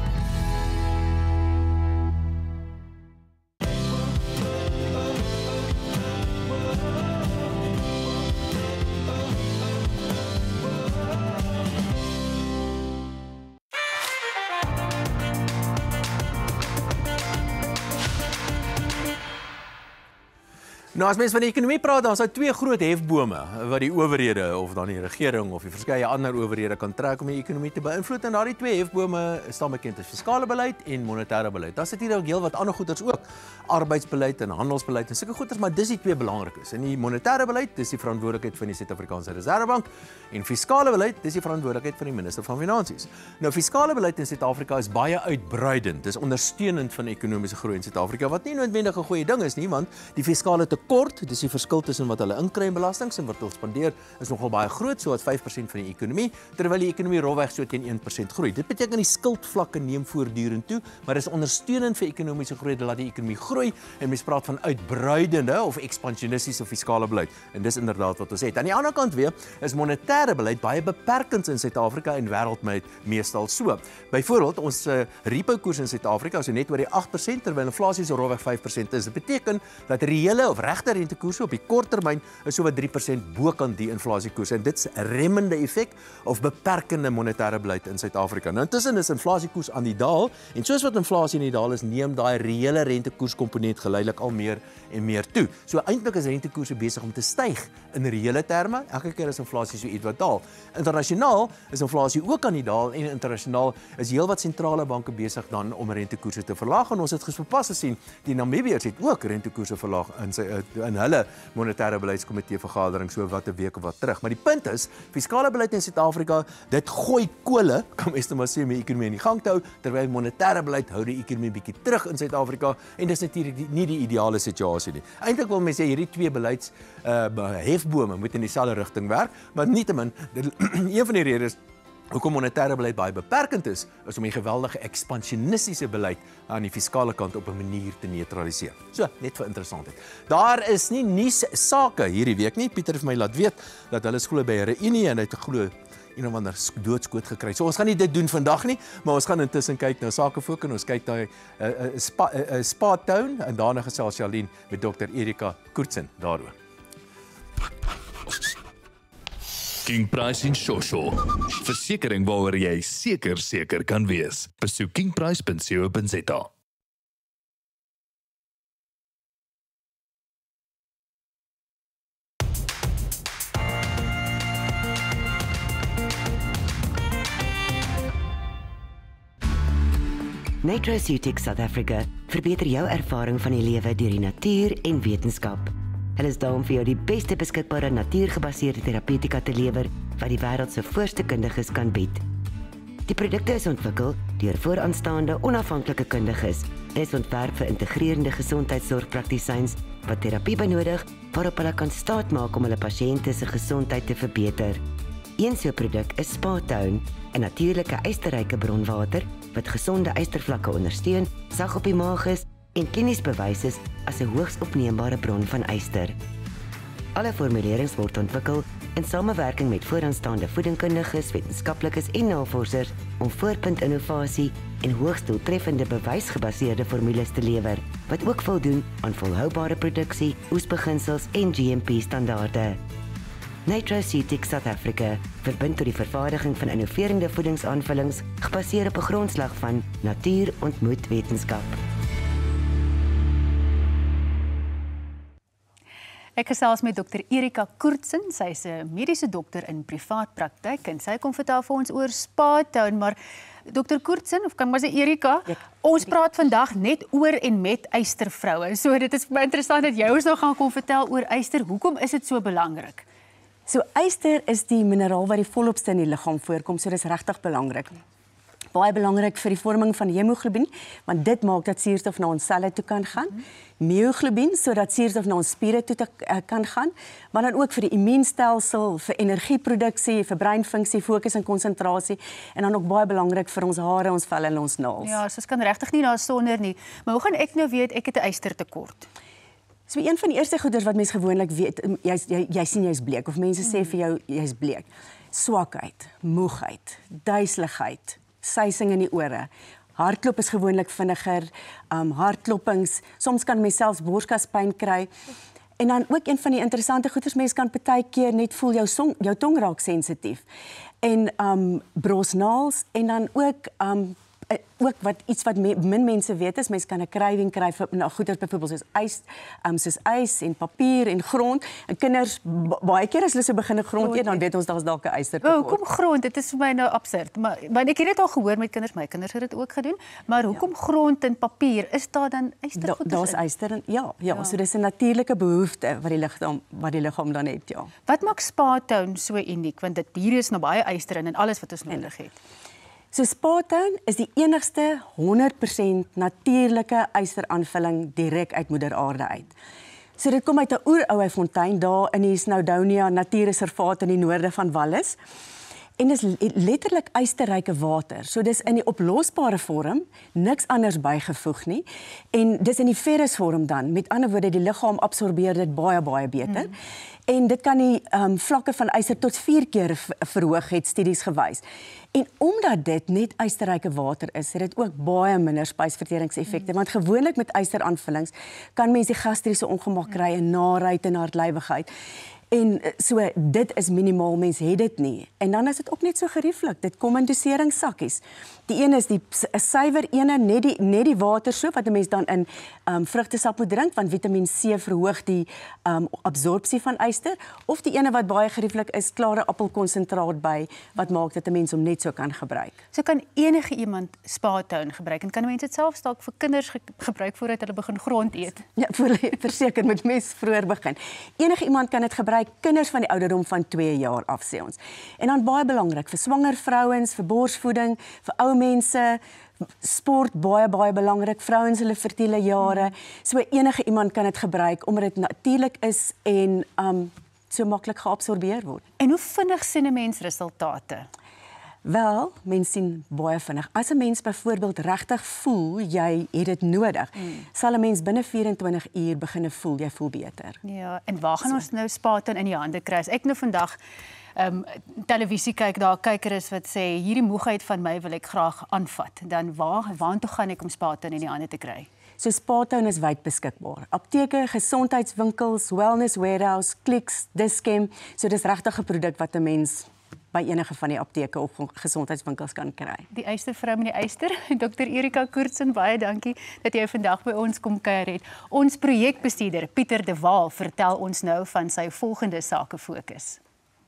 Nou as mens van die ekonomie praat, dan is daar twee groot hefbome wat die owerhede of dan die regering of die verskeie ander owerhede kan trek om die ekonomie te beïnvloed. En daardie twee hefbome staan bekend as fiskale beleid en monetêre beleid. Daar sit hier ook heel wat ander goeders ook, arbeidsbeleid en handelsbeleid en sulke goeders, maar dis die twee belangrikes. En die monetêre beleid, dis die verantwoordelikheid van die Suid-Afrikaanse Reserwebank en fiskale beleid, dis die verantwoordelikheid van die minister van Finansies. Nou fiskale beleid in Suid-Afrika is baie uitbreidend. Dis ondersteunend van ekonomiese groei in Suid-Afrika wat nie noodwendig 'n goeie ding is nie, want die fiskale kort, dis die verskil tussen wat hulle inkry in belastings en wat hulle spandeer, is nogal baie groot, so wat vyf persent van die ekonomie, terwyl die ekonomie rolweg so teen een persent groei. Dit beteken die skuldvlakke neem voortdurend toe, maar is ondersteunend vir ekonomiese groei, dat die ekonomie groei, en mens praat van uitbreidende of ekspansionistiese fiskale beleid, en dis inderdaad wat ons het. Aan die ander kant weer, is monetêre beleid baie beperkend in Suid-Afrika en wêreldwyd meestal so. Byvoorbeeld, ons uh, repo-koers in Suid-Afrika is so net oor die agt persent, terwyl inflasie so rolweg vyf persent is. Dit beteken dat reële of regte rentekoerse op die kort termyn is so wat drie persent bokant die inflasiekoers, en dit's 'n remmende effek of beperkende monetêre beleid in Suid-Afrika. Nou intussen is inflasiekoers aan die daal, en soos wat inflasie aan die daal is, neem daai reële rentekoerskomponent geleidelik al meer en meer toe. So eintlik is rentekoerse besig om te styg in reële terme, elke keer as inflasie so iets wat daal. Internasionaal is inflasie ook aan die daal, en internasionaal is heelwat sentrale banke besig dan om rentekoerse te verlaag, en ons het gespas gesien, die Namibiërs het ook rentekoerse verlaag in sy in hulle monetêre beleidskomitee vergadering so wat 'n week of wat terug. Maar die punt is, fiskale beleid in Suid-Afrika, dit gooi kole, kan mens net maar sê, om die ekonomie in die gang te hou, terwyl monetêre beleid hou die ekonomie bietjie terug in Suid-Afrika, en dis natuurlik nie die ideale situasie nie. Eintlik wil mense sê hierdie twee beleids uh, hefbome moet in dieselfde rigting werk, maar nietemin, een van die redes hoekom monetêre beleid baie beperkend is, is om die geweldige ekspansionistiese beleid aan die fiskale kant op 'n manier te neutraliseer. So, net vir interessantheid. Daar is nie nuus sake hierdie week nie. Pieter het my laat weet dat hulle glo by 'n reunie en hy het glo een of ander doodskoot gekry. So ons gaan nie dit doen vandag nie, maar ons gaan intussen kyk na Sakefook en ons kyk na 'n uh, uh, spa, uh, Spa Town, en daarna gesels Charlene met dokter Erika Koortsen daaroor. King Price en Shosho. Versekering waaroor jy seker seker kan wees. Besoek king price punt co punt za. Nutraceutics South Africa verbeter jou ervaring van die lewe deur die natuur en wetenskap. Hulle is daar om vir jou die beste beskikbare natuurgebaseerde terapeutika te lewer wat die wêreld se voorste kundiges kan bied. Die produkte is ontwikkel deur vooraanstaande onafhanklike kundiges en is ontwerp vir integrerende gesondheidsorgpraktisyns wat terapie benodig waarop hulle kan staatmaak om hulle pasiënte se gesondheid te verbeter. Een so produk is Spa-Tone, 'n natuurlike ysterryke bronwater wat gesonde ystervlakke ondersteun, sag op die maag is en klinies bewys is as 'n hoogs opneembare bron van yster. Alle formulerings word ontwikkel in samewerking met vooraanstaande voedingkundiges, wetenskaplikes en navorsers om voorpunt innovasie en hoogs doeltreffende bewysgebaseerde formules te lewer wat ook voldoen aan volhoubare produksie, oesbeginsels en G M P-standaarde. Nutraceutics South Africa verbind tot die vervaardiging van innoverende voedingsaanvullings gebaseer op 'n grondslag van natuur ontmoet wetenskap. Ek gesels met dokter Erika Koortsen. Sy is 'n mediese dokter in privaat praktyk en sy kom vertel vir ons oor Spa-Tone, maar dokter Koortsen, of kan maar sê Erika, ja, ons praat vandag net oor en met ystervroue. So dit is baie interessant dat jy ons nou gaan kom vertel oor yster. Hoekom is dit so belangrik? So yster is die mineraal wat die volopste in die liggaam voorkom, so dis regtig belangrik. Baie belangrik vir die vorming van hemoglobien, want dit maak dat suurstof na ons selle toe kan gaan. Myoglobien, sodat suurstof na ons spiere toe te, uh, kan gaan, maar dan ook vir die immuunstelsel, vir energieproduksie, vir breinfunksie, fokus en konsentrasie, en dan ook baie belangrik vir ons hare, ons vel en ons naels. Ja, so ons kan regtig nie daar sonder nie. Maar hoe gaan ek nou weet ek het 'n ystertekort? So een van die eerste goeders wat mense gewoonlik weet, jy's jy, jy sien jy's bleek of mense sê vir jou jy's bleek. Swakheid, moegheid, duiseligheid, suising in die ore. Hartklop is gewoonlik vinniger, um, hartkloppings, soms kan mens selfs borskaspyn kry. En dan ook een van die interessante goeders, mens kan partykeer net voel jou song, jou tong raak sensitief. En um brosnaels en dan ook um ook wat iets wat me, min mense weet is, mense kan 'n craving kry vir nou goeders byvoorbeeld soos ys, um, soos ys en papier en grond. En kinders baie keer as hulle so begin grond eet, dan weet ons daar's dalk 'n ystertekort. Oh, hoekom grond? Dit is vir my nou absurd. Maar want ek het dit al gehoor met kinders, my kinders het dit ook gedoen. Maar hoekom ja. grond en papier? Is daar dan ystergoeders? Da, daar's yster in. Ja, ja, ja, so dis 'n natuurlike behoefte wat die liggaam wat die liggaam dan het, ja. Wat maak Spa-Tone so uniek? Want dit hier is nou baie yster in en alles wat ons nodig het. So Spa-Tone is die enigste honderd persent natuurlike ysteraanvulling direk uit moeder aarde uit. So dit kom uit 'n oeroue fontein daar in die Snowdonia Natuurreservaat in die noorde van Wallis. En dis letterlik ysterryke water. So dis in die oplosbare vorm, niks anders bygevoeg nie. En dis in die ferrusvorm dan. Met ander woorde, die liggaam absorbeer dit baie baie beter. Mm. En dit kan die um, vlakke van yster tot vier keer verhoog, het studies gewys. En omdat dit net ysterryke water is, het dit ook baie minder spysverteringseffekte. Mm. Want gewoonlik met ysteraanvullings kan mense die gastriese ongemak kry en naarheid en hartlywigheid. En so dit is minimaal, mens het dit nie. En dan is dit ook net so gerieflik. Dit kom in doseringssakkies. Die een is die suiwer ene, net die net die water so wat 'n mens dan in um, vrugtesap moet drink, want Vitamiin C verhoog die um, absorpsie van yster, of die ene wat baie gerieflik is, klare appelkonsentraat by wat maak dat 'n mens hom net so kan gebruik. So kan enige iemand Spa-Tone gebruik en kan mense dit selfs dalk vir kinders ge gebruik voordat hulle begin grond eet? Ja, verseker moet mens vroeër begin. Enige iemand kan dit gebruik, kinders van die ouderdom van twee jaar af sê ons. En dan baie belangrik vir swanger vrouens, vir borsvoeding, vir ou mense, sport baie baie belangrik, vrouens hulle fertiele jare. So enige iemand kan dit gebruik omdat dit natuurlik is en um so maklik geabsorbeer word. En hoe vinnig sien 'n mens resultate? Wel, mens sien baie vinnig. As 'n mens byvoorbeeld regtig voel jy het dit nodig, mm. sal 'n mens binne vyf en twintig uur begin voel jy voel beter. Ja, en waar gaan so. ons nou Spa-Tone in die hande kry? As ek nou vandag um, televisie kyk, daar kyker is wat sê hierdie moegheid van my wil ek graag aanvat, dan waar waartoe gaan ek om Spa-Tone in die hande te kry? So Spa-Tone is wyd beskikbaar. Apteke, gesondheidswinkels, wellness warehouse, Clicks, Dis-Chem, so dis regtig 'n produk wat 'n mens by enige van die apteke of gesondheidswinkels kan kry. Die ystervrou met die yster, dokter Erika Koortsen, baie dankie dat jy vandag by ons kom kuier het. Ons projekbestuurder Pieter de Waal vertel ons nou van sy volgende sake fokus.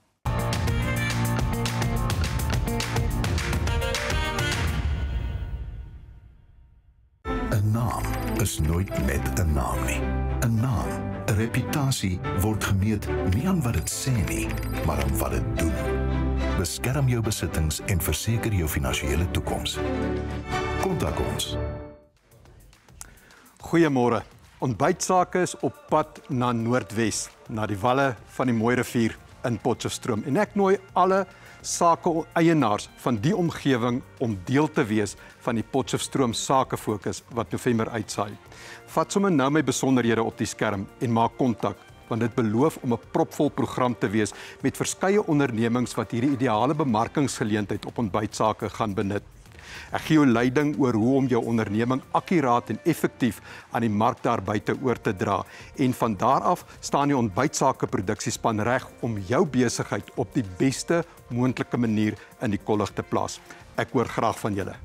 'n Naam is nooit net 'n naam nie. 'n Naam, 'n reputasie word gemeet nie aan wat dit sê nie, maar aan wat dit doen. Beskerm jou besittings en verseker jou finansiële toekoms. Kontak ons. Goeiemôre. Ontbytsake is op pad na Noordwes, na die walle van die Mooi rivier in Potchefstroom. En ek nooi alle sake-eienaars van die omgewing om deel te wees van die Potchefstroom Sakefokus wat November uitsaai. Vat sommer nou my besonderhede op die skerm en maak kontak, want dit beloof om 'n propvol program te wees met verskeie ondernemings wat hierdie ideale bemarkingsgeleentheid op ontbytsake gaan benut. Ek gee jou leiding oor hoe om jou onderneming akkuraat en effektief aan die mark daar buite oor te dra. En van daar af staan die ontbytsake produksiespan reg om jou besigheid op die beste moontlike manier in die kollig te plaas. Ek hoor graag van julle.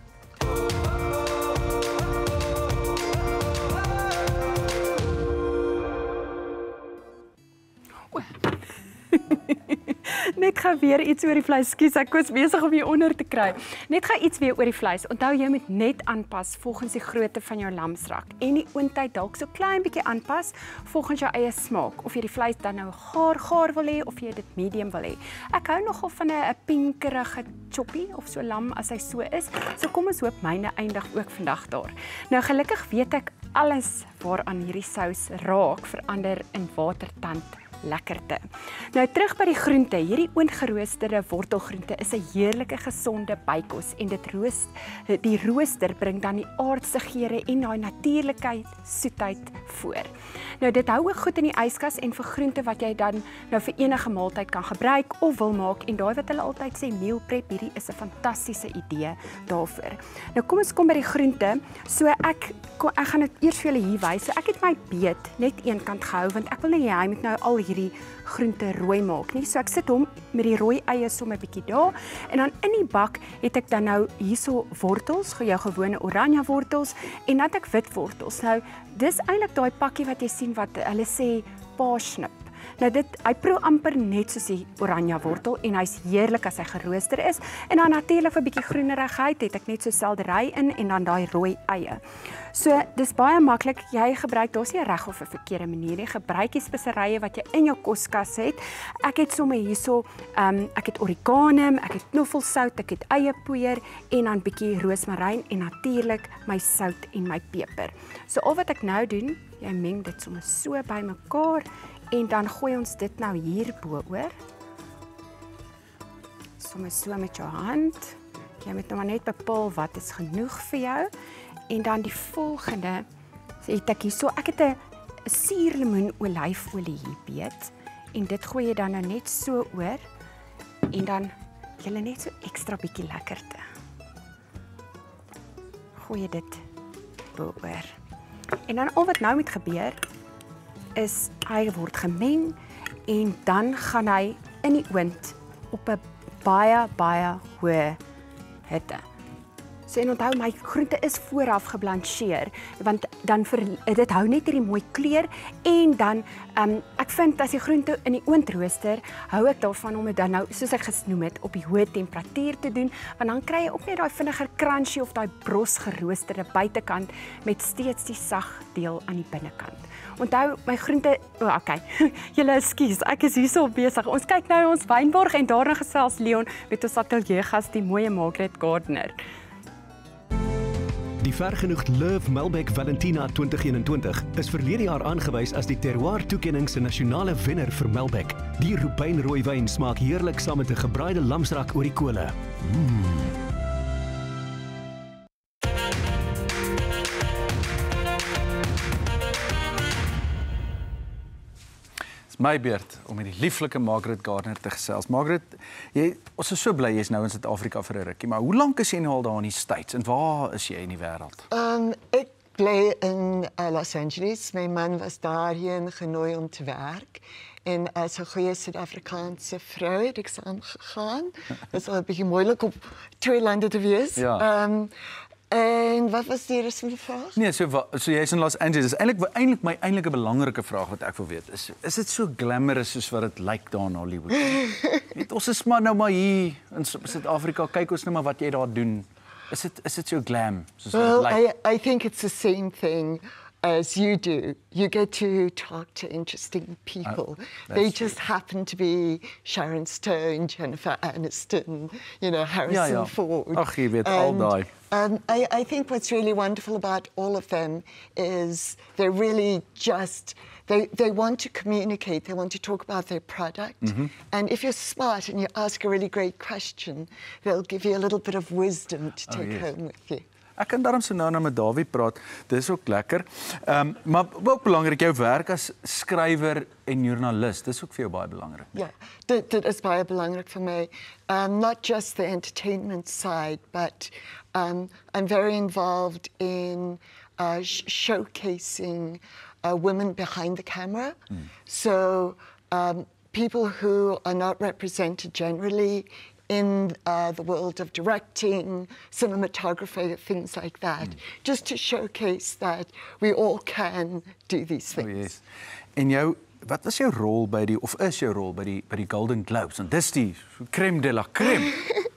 Net gou weer iets oor die vleis. Skus, ek was besig om hier onder te kry. Net gou iets weer oor die vleis. Onthou jy moet net aanpas volgens die grootte van jou lamsrak en die oondtyd dalk so klein bietjie aanpas volgens jou eie smaak. Of jy die vleis dan nou gaar gaar wil hê of jy dit medium wil hê. Ek hou nogal van 'n pinkerige choppie of so lam as hy so is. So kom ons hoop myne eindig ook vandag daar. Nou gelukkig weet ek alles waaraan hierdie sous raak verander in watertand lekkerte. Nou terug by die groente. Hierdie oongeroosterde wortelgroente is 'n heerlike gesonde bykos en dit roos die rooster bring dan die aardse geure en daai natuurlikheid, soetheid voor. Nou dit hou ook goed in die yskas en vir groente wat jy dan nou vir enige maaltyd kan gebruik of wil maak en daai wat hulle altyd sê meal prep, hierdie is 'n fantastiese idee daarvoor. Nou kom ons kom by die groente. So ek ek gaan dit eers vir julle hier wys. So ek het my beet net een kant gehou want ek wil nie hy moet nou al hierdie groente rooi maak nie. So ek sit hom met die rooi eie sommer 'n bietjie daar en dan in die bak het ek dan nou hierso wortels, jou gewone oranje wortels en dan het ek wit wortels. Nou dis eintlik daai pakkie wat jy sien wat hulle sê parsnip. Nou dit hy proe amper net soos die oranje wortel en hy's heerlik as hy gerooster is en dan natuurlik vir 'n bietjie groenerigheid het ek net so seldery in en dan daai rooi eie. So dis baie maklik. Jy gebruik daar's nie 'n reg of 'n verkeerde manier nie. Gebruik die speserye wat jy in jou koskas het. Ek het sommer hierso ehm um, ek het oregano, ek het knoffelsout, ek het eiepoeier en dan bietjie roosmaryn en natuurlik my sout en my peper. So al wat ek nou doen, jy meng dit sommer so bymekaar en dan gooi ons dit nou hier bo-oor. Sommer so met jou hand. Jy moet nou maar net bepaal wat is genoeg vir jou. En dan die volgende, so het ek hier so, ek het 'n suurlemoen olyfolie hier beet en dit gooi jy dan nou net so oor en dan julle net so ekstra bietjie lekkerte. Gooi jy dit bo-oor. En dan al wat nou moet gebeur is hy word gemeng en dan gaan hy in die oond op 'n baie baie hoë hitte. So, en onthou my groente is vooraf geblancheer want dan vir dit hou net hierdie mooi kleur en dan um, ek vind as die groente in die oondrooster hou ek daarvan om dit dan nou soos ek gesnoem het op die hoë temperatuur te doen want dan kry jy ook net daai vinniger crunchy of daai bros geroosterde buitekant met steeds die sag deel aan die binnekant. Onthou my groente, o, oh, okay. Julle ekskuus, ek is hierso besig. Ons kyk nou ons wynborg en daarna gesels Leon met ons ateljeegas die mooi Margaret Gardner. Die vergenoegd Love Malbec Valentina twintig eenentwintig is verlede jaar aangewys as die terroir toekenning se nasionale wenner vir Malbec. Die rubynrooi wyn smaak heerlik saam met 'n gebraaide lamsrak oor die kole. Mm. My beurt om met die lieflike Margaret Gardner te gesels. Margaret, jy, ons is so bly jy is nou in Suid-Afrika vir 'n rukkie, maar hoe lank is jy nou al daar in die States en waar is jy in die wêreld? Um, ek bly in uh, Los Angeles. My man was daarheen genooi om te werk. En as 'n goeie Suid-Afrikaanse vrou het ek saam gegaan. Dit is al 'n bietjie moeilik om twee lande te wees. Ja. Um, En wat was die rest van die vraag? Nee, so so jy's in Los Angeles. Dis eintlik eintlik my eintlike belangrike vraag wat ek wil weet is is dit so glamorous soos wat dit lyk daar in Hollywood? Net ons is maar nou maar hier in Suid-Afrika. Kyk ons nou maar wat jy daar doen. Is dit is dit so glam soos Well, dit lyk? I I think it's the same thing as you do, you get to talk to interesting people. Uh, they just happen to be Sharon Stone, Jennifer Aniston, you know, Harrison Ja, ja. Ford. Ag, jy weet, al daai. Um, I, I think what's really wonderful about all of them is they're really just, they, they want to communicate, they want to talk about their product. Mhm. And if you're smart and you ask a really great question, they'll give you a little bit of wisdom to Oh, take yes. home with you. Ek kan daarom so nou na met Dawie praat. Dis ook lekker. Ehm um, maar ook belangrik jou werk as skrywer en joernalis. Dis ook vir jou baie belangrik. Yeah, dit, dit is baie belangrik vir my. Um, not just the entertainment side, but um, I'm very involved in uh, sh showcasing uh, women behind the camera. Mm. So um, people who are not represented generally in uh, the world of directing, cinematography, things like that, mm. just to showcase that we all can do these things. Oh, yes. En jou, wat was jou rol by die, of is jou rol by die, by die Golden Globes? Want dis die crème de la crème.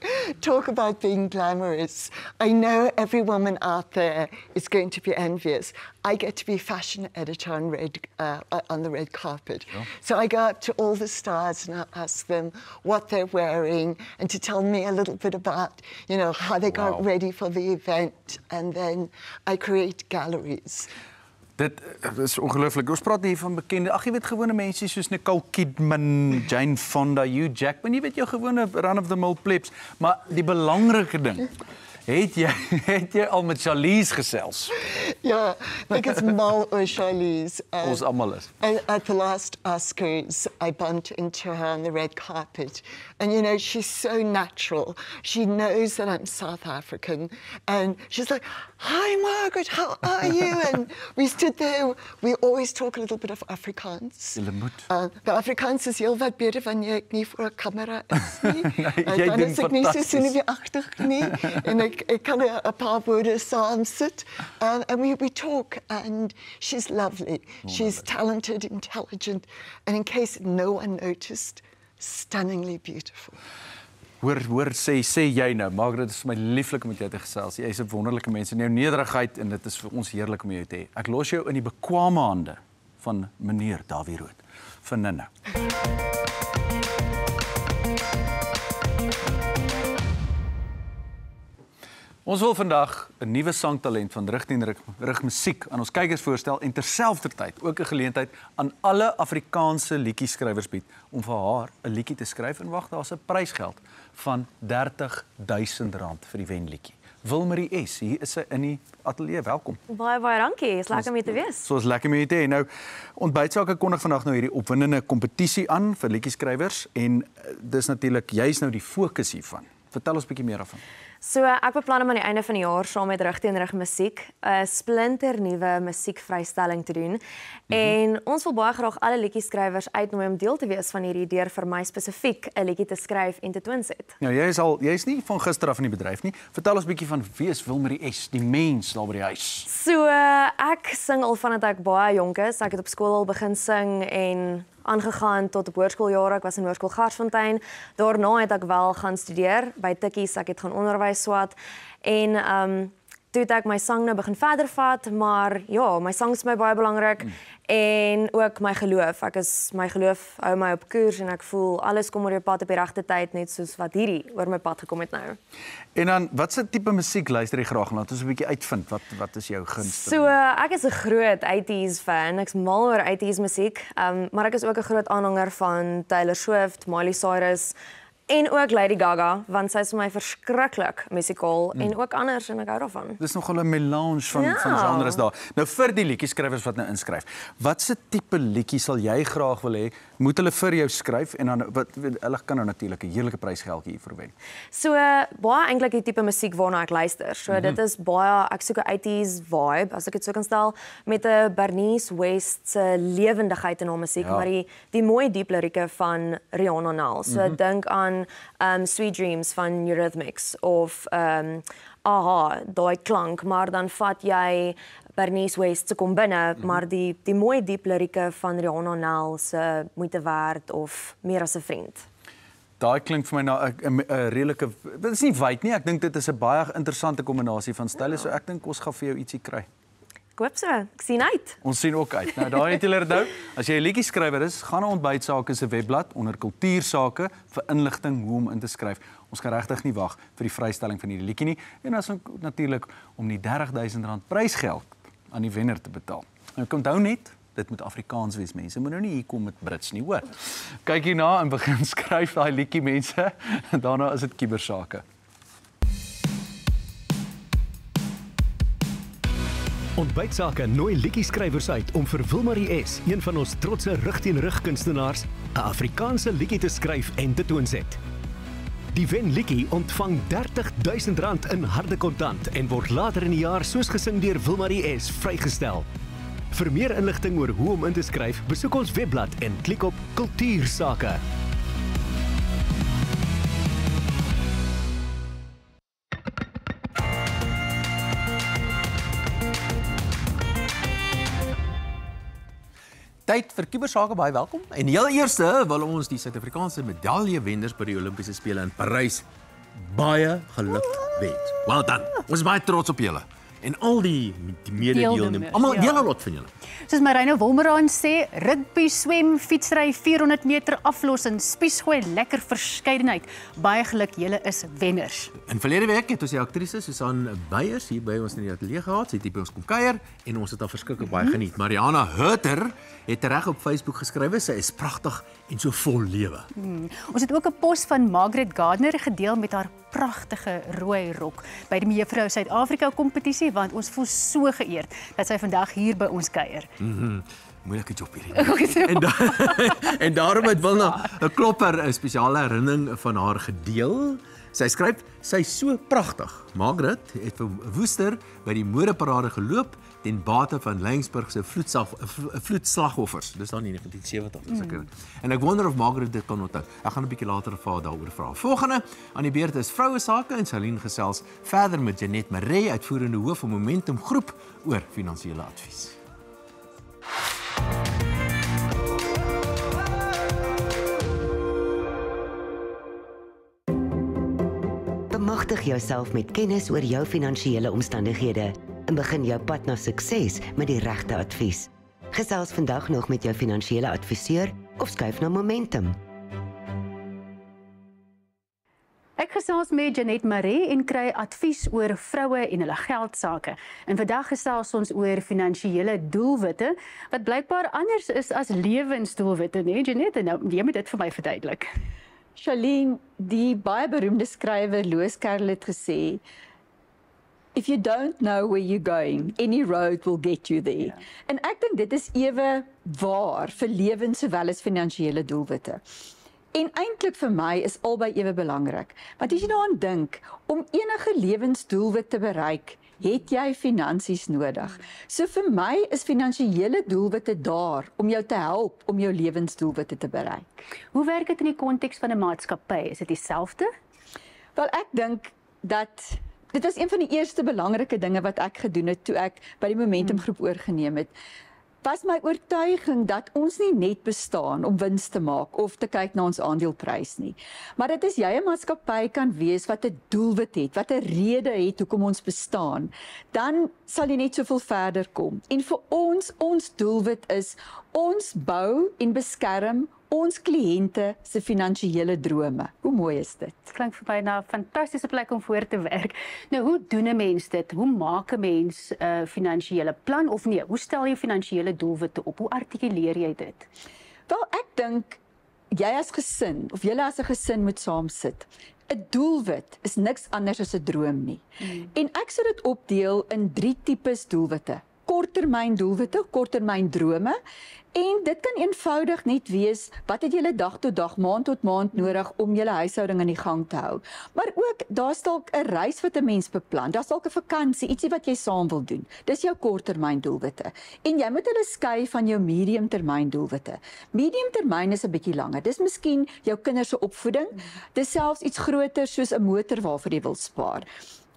Talk about being glamorous. I know every woman out there is going to be envious. I get to be fashion editor on red uh, on the red carpet. Sure. So I go up to all the stars and I ask them what they're wearing and to tell me a little bit about, you know, how they got Wow. ready for the event, and then I create galleries. Dit is ongelooflik. Ons praat hier van bekende, ag jy weet gewone mense soos Nicole Kidman, Jane Fonda, Hugh Jackman, jy weet jou gewone run of the mill plebs, maar die belangrike ding, het jy het jy al met Charlize gesels? Yeah, ek is mal oor Charlize. Uh, Ons almal is. At, at the last Oscars, I bumped into her on the red carpet. And, you know, she's so natural. She knows that I'm South African. And she's like, hi, Margaret, how are you? And we stood there. We always talk a little bit of Afrikaans. Julle moet. Uh, the Afrikaans is heel wat beter wanneer ek nie voor 'n kamera is nie. Uh, jy dan doen is ek nie so fantasties. senuweeagtig nie. En ek, ek kan 'n 'n paar woorde saam sit. Um, and we, we talk, and she's lovely. She's talented, intelligent, and in case no one noticed, stunningly beautiful. Hoor, hoor, sê, sê jy nou, Margaret, dit is my lieflik om met jou te gesels. Jy is 'n wonderlike mens in jou nederigheid en dit is vir ons heerlik om jou te hê. Ek los jou in die bekwame hande van meneer Dawie Rood. Vir nou. Ons wil vandag 'n nuwe sangtalent van rig en rig, rig musiek aan ons kykers voorstel en terselfdertyd ook 'n geleentheid aan alle Afrikaanse liedjieskrywers bied om vir haar 'n liedjie te skryf en wag, daar's 'n prysgeld van dertig duisend rand vir die wenliedjie. Wilmarie S, hier is sy in die ateljee. Welkom. Baie baie dankie. Is lekker om hier te wees. So is lekker om jou te hê. Nou, Ontbytsake kondig vandag nou hierdie opwindende kompetisie aan vir liedjieskrywers en uh, dis natuurlik juis nou die fokus hiervan. Vertel ons 'n bietjie meer daarvan. So ek beplan om aan die einde van die jaar saam met Rig teen Rig Musiek 'n splinternuwe musiekvrystelling te doen. Mm-hmm. En ons wil baie graag alle liedjieskrywers uitnooi om deel te wees van hierdie deur vir my spesifiek 'n liedjie te skryf en te toonset. Nou jy is al jy's nie van gister af in die bedryf nie. Vertel ons 'n bietjie van wie is Wilmarie S, die mens daar by die huis. So ek sing al vandat ek baie jonk is. Ek het op skool al begin sing en aangegaan tot op hoërskooljare. Ek was in Hoërskool Garsfontein. Daarna het ek wel gaan studeer by Tikkies. Ek het gaan onderwys swat en ehm um, toe het ek my sang nou begin verder vat, maar ja, my sang is my baie belangrik mm. en ook my geloof. Ek is my geloof hou my op koers en ek voel alles kom oor die pad op die regte tyd, net soos wat hierdie oor my pad gekom het nou. En dan watse tipe musiek luister jy graag? Laat ons 'n bietjie uitvind. Wat wat is jou gunsteling? So ek is 'n groot eighties fan. Ek's mal oor eighties musiek. Um, maar ek is ook 'n groot aanhanger van Taylor Swift, Miley Cyrus en ook Lady Gaga, want sy is vir my verskriklik musikaal mm. en ook anders en ek hou daarvan. Dis nogal 'n melange van ja. van genres daar. Nou vir die liedjieskrywers wat nou inskryf. Watse tipe liedjie sal jy graag wil hê moet hulle vir jou skryf en dan wat hulle kan nou natuurlik 'n heerlike prysgeldjie hiervoor wen. So baie eintlik die tipe musiek waarna ek luister. So mm-hmm. dit is baie ek soek 'n eighties vibe, as ek dit so kan stel, met 'n Bernice West se lewendigheid in haar musiek, ja. maar die die mooi diep lirieke van Rihanna Nel. So mm-hmm. dink aan um Sweet Dreams van Eurythmics of um aha, daai klank, maar dan vat jy Bernice West se kom binne, mm-hmm. maar die die mooi diep lirieke van Rihanna Nel se moeite werd of meer as 'n vriend. Daai klink vir my na 'n redelike, dit is nie wyd nie, ek dink dit is 'n baie interessante kombinasie van style, ja. so ek dink ons gaan vir jou ietsie kry. koop so. Ek sien uit. Ons sien ook uit. Nou daar het julle dit nou. As jy 'n liedjie skrywer is, gaan na Ontbytsake se webblad onder kultuursake vir inligting hoe om in te skryf. Ons kan regtig nie wag vir die vrystelling van hierdie liedjie nie. En dan is ook natuurlik om die dertig duisend rand prysgeld aan die wenner te betaal. Nou kom onthou net, dit moet Afrikaans wees, mense. Moet nou nie hier kom met Brits nie, hoor. Kyk hierna en begin skryf daai liedjie, mense. En daarna is dit kubersake. Ontbytsake nooi liedjieskrywers uit om vir Wilmarie S, een van ons trotse rug-teen-rug kunstenaars, 'n Afrikaanse liedjie te skryf en te toonset. Die wen liedjie ontvang dertig duisend rand in harde kontant en word later in die jaar soos gesing deur Wilmarie S vrygestel. Vir meer inligting oor hoe om in te skryf, besoek ons webblad en klik op Kultuursake. Tyd vir kubersake, baie welkom. En heel eerste wil ons die Suid-Afrikaanse medaljewenners by die Olimpiese Spele in Parys baie geluk wens. Well done. Ons is baie trots op julle. En al die, die mede-deelnemers, almal ja. hele lot van julle. Soos Marino Wolmeraan sê, rugby, swem, fietsry, vierhonderd meter aflossing, spiesgooi, lekker verskeidenheid. Baie geluk, julle is wenners. In verlede week het ons die aktrise Susan Beyers hier by ons in die ateljee gehad. Sy het hier by ons kom kuier en ons het haar verskriklik baie geniet. Mariana Hutter het reg op Facebook geskrywe, sy is pragtig en so vol lewe. Hmm. Ons het ook 'n pos van Margaret Gardner gedeel met haar pragtige rooi rok by die Mevrou Suid-Afrika kompetisie, want ons voel so geëerd dat sy vandag hier by ons kuier. Mm-hmm. Moeilike job hierdie. en, da en daarom het Wilna 'n klopper 'n spesiale herinnering van haar gedeel. Sy skryf, sy is so pragtig. Margaret het vir Woester by die modeparade geloop ten bate van Lensburg se vloedslagoffers. Dis dan in negentien sewentig as ek. Mm. En ek wonder of Margaret dit kan onthou. Ek gaan 'n bietjie later vir haar daaroor vra. Volgende aan die beurt is vroue sake en Celine gesels verder met Janet Maree, uitvoerende hoof van Momentum Groep oor finansiële advies. Bemagtig jouself met kennis oor jou finansiële omstandighede en begin jou pad na sukses met die regte advies. Gesels vandag nog met jou finansiële adviseur of skuif na Momentum. Ek gesels met Janet Maree en kry advies oor vroue en hulle geldsaake. En vandag gesels ons oor finansiële doelwitte wat blykbaar anders is as lewensdoelwitte, né, Janet? En nou, jy moet dit vir my verduidelik. Charlene, die baie beroemde skrywer Lewis Carroll het gesê, if you don't know where you're going, any road will get you there. Ja. En ek dink dit is ewe waar vir lewens sowel as finansiële doelwitte. En eintlik vir my is albei ewe belangrik. Want as jy daaraan dink, om enige lewensdoelwit te bereik, het jy finansies nodig. So vir my is finansiële doelwitte daar om jou te help om jou lewensdoelwitte te bereik. Hoe werk dit in die konteks van 'n maatskappy? Is dit dieselfde? Wel, ek dink dat dit was een van die eerste belangrike dinge wat ek gedoen het toe ek by die Momentum Groep oorgeneem het. Was my oortuiging dat ons nie net bestaan om wins te maak of te kyk na ons aandeleprys nie, maar dit is jy 'n maatskappy kan wees wat 'n doelwit het, wat 'n rede het hoekom ons bestaan, dan sal jy net soveel verder kom. En vir ons, ons doelwit is ons bou en beskerm ons kliënte se finansiële drome. Hoe mooi is dit? Dit klink vir my na 'n fantastiese plek om voor te werk. Nou, hoe doen 'n mens dit? Hoe maak 'n mens 'n uh, finansiële plan of nee, hoe stel jy finansiële doelwitte op? Hoe artikuleer jy dit? Wel, ek dink jy as gesin of julle as 'n gesin moet saam sit. 'n Doelwit is niks anders as 'n droom nie. Hmm. En ek sou dit opdeel in drie tipes doelwitte. Korttermyn doelwitte, korttermyn drome. En dit kan eenvoudig net wees, wat het julle dag tot dag, maand tot maand nodig om julle huishouding in die gang te hou. Maar ook, daar's dalk 'n reis wat 'n mens beplan, daar's dalk 'n vakansie, ietsie wat jy saam wil doen. Dis jou korttermyn doelwitte. En jy moet hulle skei van jou mediumtermyn doelwitte. Mediumtermyn is 'n bietjie langer. Dis miskien jou kinders se opvoeding. Dis selfs iets groter soos 'n motor waarvoor jy wil spaar.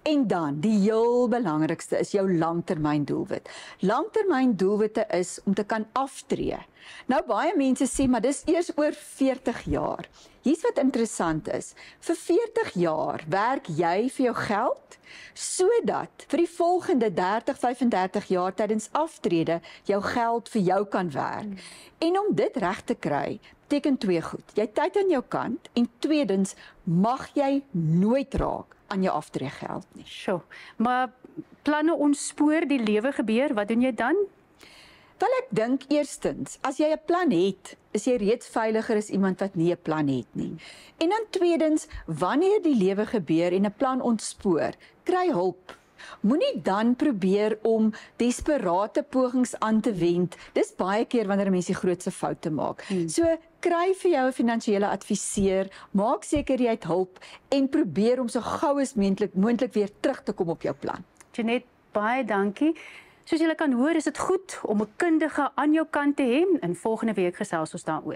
En dan, die heel belangrikste is jou langtermyndoelwit. Langtermyndoelwitte is om te kan aftree. Nou baie mense sê, maar dis eers oor veertig jaar. Hier's wat interessant is. Vir veertig jaar werk jy vir jou geld, sodat vir die volgende dertig, vyf en dertig jaar tydens aftrede jou geld vir jou kan werk. Hmm. En om dit reg te kry, beteken twee goed. Jy het tyd aan jou kant en tweedens mag jy nooit raak aan jou aftreegeld nie. Sjoe, maar planne ontspoor die lewe gebeur, wat doen jy dan? Wel, ek dink eerstens, as jy 'n plan het, is jy reeds veiliger as iemand wat nie 'n plan het nie. En dan tweedens, wanneer die lewe gebeur en 'n plan ontspoor, kry hulp. Moenie dan probeer om desperate pogings aan te wend. Dis baie keer wanneer mense die grootste foute maak. Hmm. So kry vir jou 'n finansiële adviseur, maak seker jy het hulp en probeer om so gou as moontlik moontlik weer terug te kom op jou plan. Jeanette, baie dankie. Soos julle kan hoor, is dit goed om 'n kundige aan jou kant te hê. In volgende week gesels ons daaroor.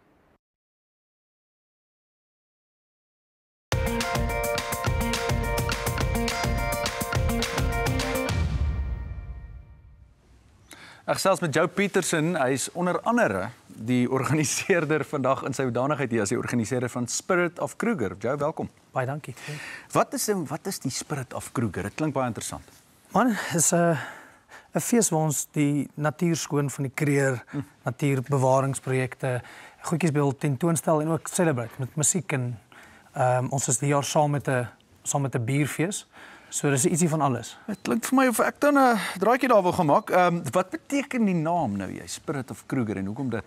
Ek gesels met Joe Petersen, hy is onder andere die organiseerder vandag in sy hoedanigheid hier as die organiseerder van Spirit of Kruger. Joe, welkom. Baie dankie. Wat is wat is die Spirit of Kruger? Dit klink baie interessant. Man, is 'n uh, 'n fees waar ons die natuur skoon van die Kruger hm. natuurbewaringsprojekte goedjies wil tentoonstel en ook celebrate met musiek en um, ons is die jaar saam met 'n saam met 'n bierfees. So dis ietsie van alles. Dit klink vir my of ek dan 'n draaitjie daar wil gemaak. Ehm um, wat beteken die naam nou jy, Spirit of Kruger en hoekom dit?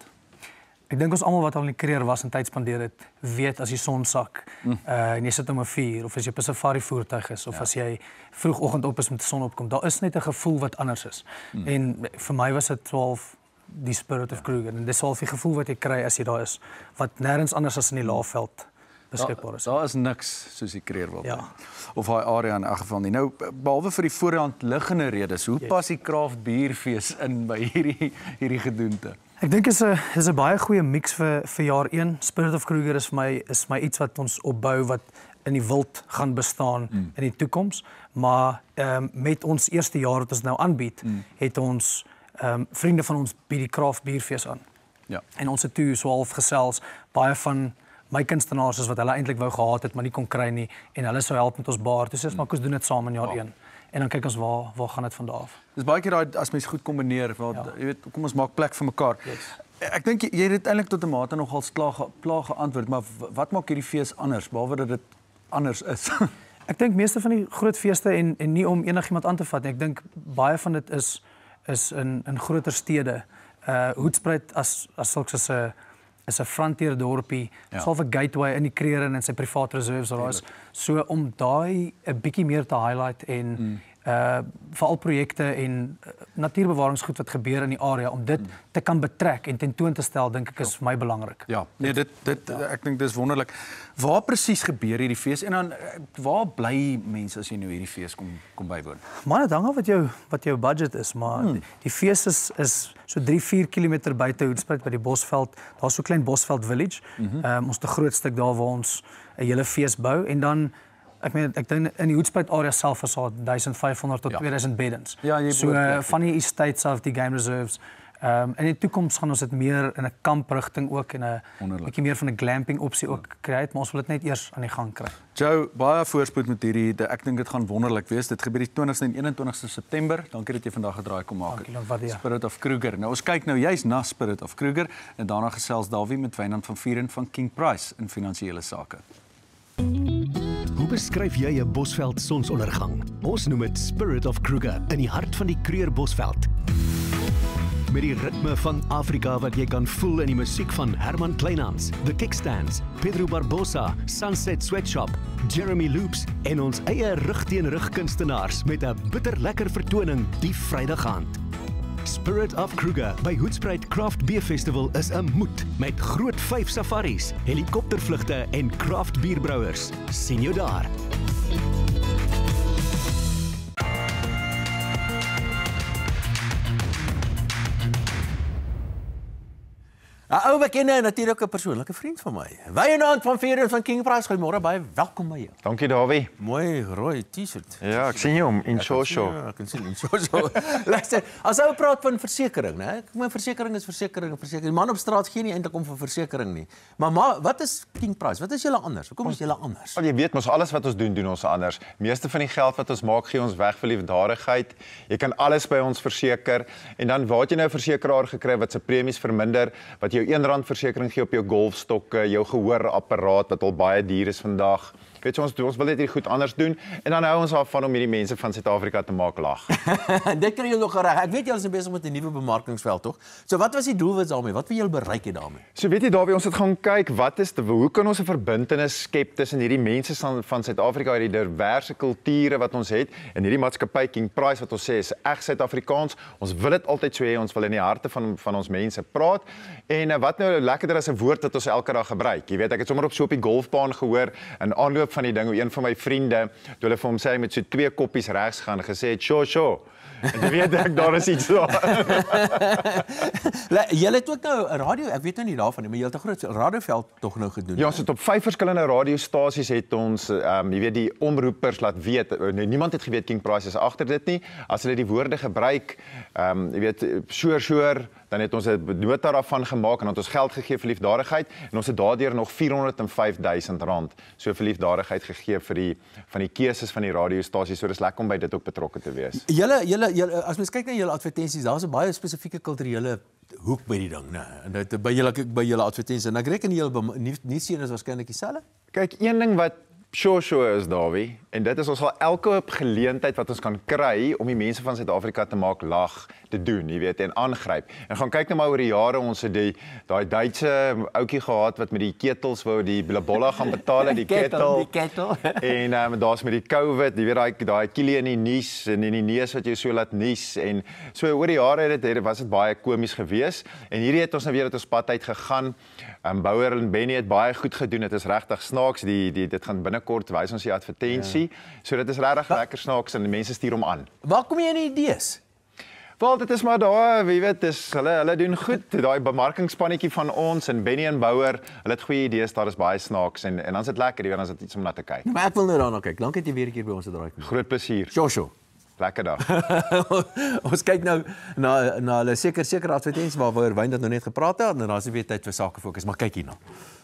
Ek dink ons almal wat al in die Kruger was en tyd spandeer het, weet as die son sak mm. uh, en jy sit om 'n vuur of as jy op 'n safari voertuig is of ja. as jy vroegoggend op is met die son opkom, daar is net 'n gevoel wat anders is. Mm. En vir my was dit twaalf die Spirit of Kruger en dis al die gevoel wat jy kry as jy daar is wat nêrens anders as in die Laagveld beskikbaar is. Daar, daar is niks soos die Kruger wil. Ja. Of daai area in elk geval nie. Nou behalwe vir die voorhand liggende redes, hoe yes. pas die craft bierfees in by hierdie hierdie gedoente? Ek dink is 'n is 'n baie goeie mix vir vir jaar een. Spirit of Kruger is vir my is my iets wat ons opbou wat in die wild gaan bestaan mm. in die toekoms, maar ehm um, met ons eerste jaar wat ons nou aanbied, mm. het ons ehm um, vriende van ons bied die craft bierfees aan. Ja. En ons het toe so half gesels baie van my kunstenaars is wat hulle eintlik wou gehad het, maar nie kon kry nie en hulle sou help met ons bar. Dis is maar ons doen dit saam in jaar een. En dan kyk ons waar waar gaan dit van daar af. Dis baie keer daai as mense goed kombineer, want ja. jy weet, kom ons maak plek vir mekaar. Yes. Ek dink jy, jy het eintlik tot 'n mate nogal plaag plaag geantwoord, maar wat maak hierdie fees anders behalwe dat dit anders is? Ek dink meeste van die groot feeste en en nie om enigiemand aan te vat nie. Ek dink baie van dit is is in in groter stede. Uh Hoedspruit as as sulks as 'n is 'n frontier dorpie, ja. Salf 'n gateway in die Kruger en in sy privaat reserves daar is. So om daai 'n bietjie meer te highlight en mm. uh veral projekte en uh, natuurbewaringsgoed wat gebeur in die area om dit mm. te kan betrek en tentoon te stel, dink ek is vir my belangrik. Ja, nee dit dit ja. ek dink dis wonderlik. Waar presies gebeur hierdie fees en dan waar bly mense as jy nou hierdie fees kom kom bywoon? Maar dit hang af wat jou wat jou budget is, maar hmm. die, die fees is is so drie vier kilometer buite Hoedspruit by die Bosveld. Daar's so 'n klein Bosveld village. Mm -hmm. um, ons het 'n groot stuk daar waar ons 'n hele fees bou en dan ek meen ek dink in die Hoedspruit area self is daar duisend vyf honderd tot ja. tweeduisend beddens. Ja, jy so uh, van die estates af die game reserves. Um, in die toekoms gaan ons dit meer in 'n kamprigting ook en 'n bietjie meer van 'n glamping opsie ook kry, maar ons wil dit net eers aan die gang kry. Joe, baie voorspoed met hierdie, ek dink dit gaan wonderlik wees. Dit gebeur die twintigste en eenentwintigste September. Dankie dat jy vandag gedraai kom maak. Dankie, Spirit of Kruger. Nou ons kyk nou juist na Spirit of Kruger en daarna gesels Dawie met Wynand van Vuren van King Price in finansiële sake. Hoe beskryf jy 'n Bosveld sonsondergang? Ons noem dit Spirit of Kruger in die hart van die Kruger Bosveld. Met die ritme van Afrika wat jy kan voel in die musiek van Herman Kleinhans, The Kickstands, Pedro Barbosa, Sunset Sweatshop, Jeremy Loops en ons eie rug-teen-rug kunstenaars met 'n bitterlekker vertoning die Vrydag aand. Spirit of Kruger by Hoedspruit Craft Beer Festival is 'n moed met groot vyf safaris, helikoptervlugte en craft bierbrouers. Sien jou daar. 'n ou bekende en natuurlik 'n persoonlike vriend van my. Wynand van Vieren van King Price, goeiemôre, baie welkom by jou. Dankie Dawie. Mooi rooi T-shirt. Ja, ek sien jou om in Shosho. Ja, ek kan sien in Shosho. Luister, as ou praat van versekering, né? Ek meen versekering is versekering, versekering. Die man op straat gee nie eintlik om vir versekering nie. Maar maar wat is King Price? Wat is julle anders? Hoekom is julle anders? Al jy weet mos alles wat ons doen doen ons anders. Meeste van die geld wat ons maak gee ons weg vir liefdadigheid. Jy kan alles by ons verseker en dan waar het jy nou 'n versekeraar gekry wat se premies verminder, wat jou een rand versekering gee op jou golfstokke, jou gehoorapparaat wat al baie duur is vandag. Weet jy, ons, ons wil net hier goed anders doen en dan hou ons af van om hierdie mense van Suid-Afrika te maak lag. Dit kry jy nog reg. Ek weet julle is besig met 'n nuwe bemarkingsveld, tog? So wat was die doelwit daarmee? Wat wil julle bereik hê daarmee? So weet jy Dawie, ons het gaan kyk wat is die, hoe kan ons 'n verbintenis skep tussen hierdie mense van Suid-Afrika, hierdie diverse kulture wat ons het en hierdie maatskappy King Price wat ons sê is reg Suid-Afrikaans. Ons wil dit altyd so hê, ons wil in die harte van van ons mense praat. En wat nou lekkerder as 'n woord wat ons elke dag gebruik. Jy weet, ek het sommer op so op die golfbaan gehoor in aanloop van die ding, hoe een van my vriende, toe hulle vir hom sê hy met so twee koppies regs gaan, gesê het, "Sho sho." En jy weet ek daar is iets daar. Julle het ook nou 'n radio, ek weet nou nie daarvan nie, maar julle het 'n groot radioveld tog nou gedoen. Ja, ons het op vyf verskillende radiostasies het ons ehm um, jy weet die omroepers laat weet. Niemand het geweet King Price is agter dit nie. As hulle die woorde gebruik, ehm um, jy weet sure sure, dan het ons 'n nota daarvan gemaak en het ons geld gegee vir liefdadigheid en ons het daardeur nog vierhonderd en vyf duisend rand so vir liefdadigheid gegee vir die van die keuses van die radiostasies. So dis lekker om by dit ook betrokke te wees. Julle julle julle as mens kyk na julle advertensies, daar's 'n baie spesifieke kulturele hoek by die ding, né? En dit by julle by julle advertensies en ek reken julle nie sien is waarskynlik dieselfde. Kyk, een ding wat Sure sure is Dawie en dit is ons sal elke geleentheid wat ons kan kry om die mense van Suid-Afrika te maak lag te doen, jy weet, en aangryp. En gaan kyk nou maar oor die jare, ons het die daai Duitse ouetjie gehad wat met die ketels wou die blabolla gaan betaal, die ketel. Die ketel. En um, daar's met die COVID, jy weet daai daai kielie in die nuus en in die neus wat jy so laat nuus en so oor die jare het dit was dit baie komies geweest. En hierdie het ons nou weer uit ons pad uit gegaan. Um, Bouwer en Benny het baie goed gedoen. Dit is regtig snaaks. Die die dit gaan binnekort wys ons die advertensie. Ja. So dit is regtig lekker snaaks en die mense stuur hom aan. Waar kom jy in die idees? Wel, dit is maar daar, wie weet, dis hulle hulle doen goed. Daai bemarkingspannetjie van ons en Benny en Bouwer, hulle het goeie idees, daar is baie snaaks en en dan is dit lekker, jy weet, dan is dit iets om na te kyk. Maar ek wil nou daarna kyk. Dankie dat jy weer 'n keer by ons het draai kom. Groot plesier. Shosho. Lekker dag. Ons kyk nou na na hulle seker seker advertensies waaroor Wyn dat nou net gepraat het en dan is dit weer tyd vir sake fokus, maar kyk hierna.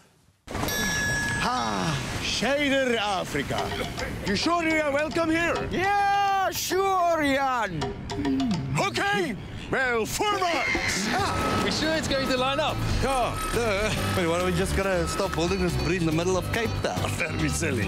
Ha, Shader Africa. You sure you are welcome here? Yeah, sure, Jan. Okay, well, forward. Ah, we sure it's going to line up? Yeah, duh. Wait, why don't we just gotta stop building this bridge in the middle of Cape Town? That'd be silly.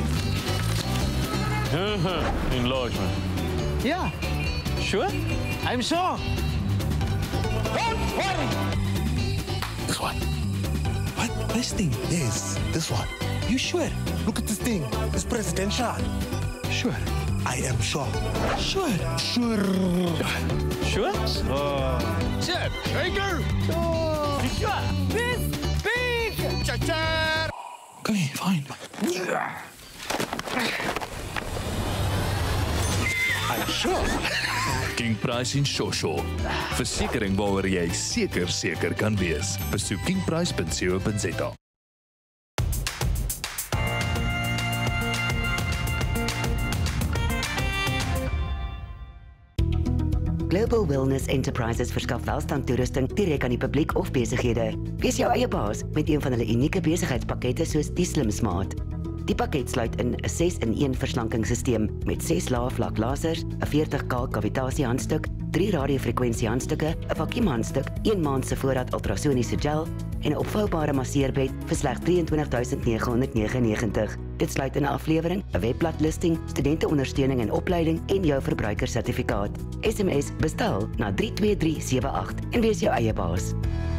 Uh-huh. Enlargement. Yeah. Sure? I'm sure. Don't worry. This one. What? This thing? Yes, this one. You sure? Look at this thing. It's presidential. Sure. I am sure. Sure. Sure. Sure? Uh, Chip, Shaker. Oh. Sure. This big. Cha-cha. Okay, fine. I'm sure. King Price en Shosho. Versekering waaroor jy seker seker kan wees. Besoek king price dot co dot za. Global Wellness Enterprises verskaf welstand-toerusting direk aan die publiek of besighede. Wees jou eie baas met een van hulle unieke besigheidspakkette soos die Slim Smart. Die pakket sluit in 'n ses in een verslankingsstelsel met ses lae vlak lasers, 'n veertig K kavitasiehandstuk, drie radiofrekwensie-handstukke, 'n vakuumhandstuk, een maand se voorraad ultrasoniese gel en 'n opvoubare masseerbed vir slegs twee en twintig tuisend nege honderd negenennegentig. Dit sluit in 'n aflewering, 'n webbladlisting, studenteondersteuning en opleiding en jou verbruikersertifikaat. S M S bestel na drie twee drie sewe agt en wees jou eie baas.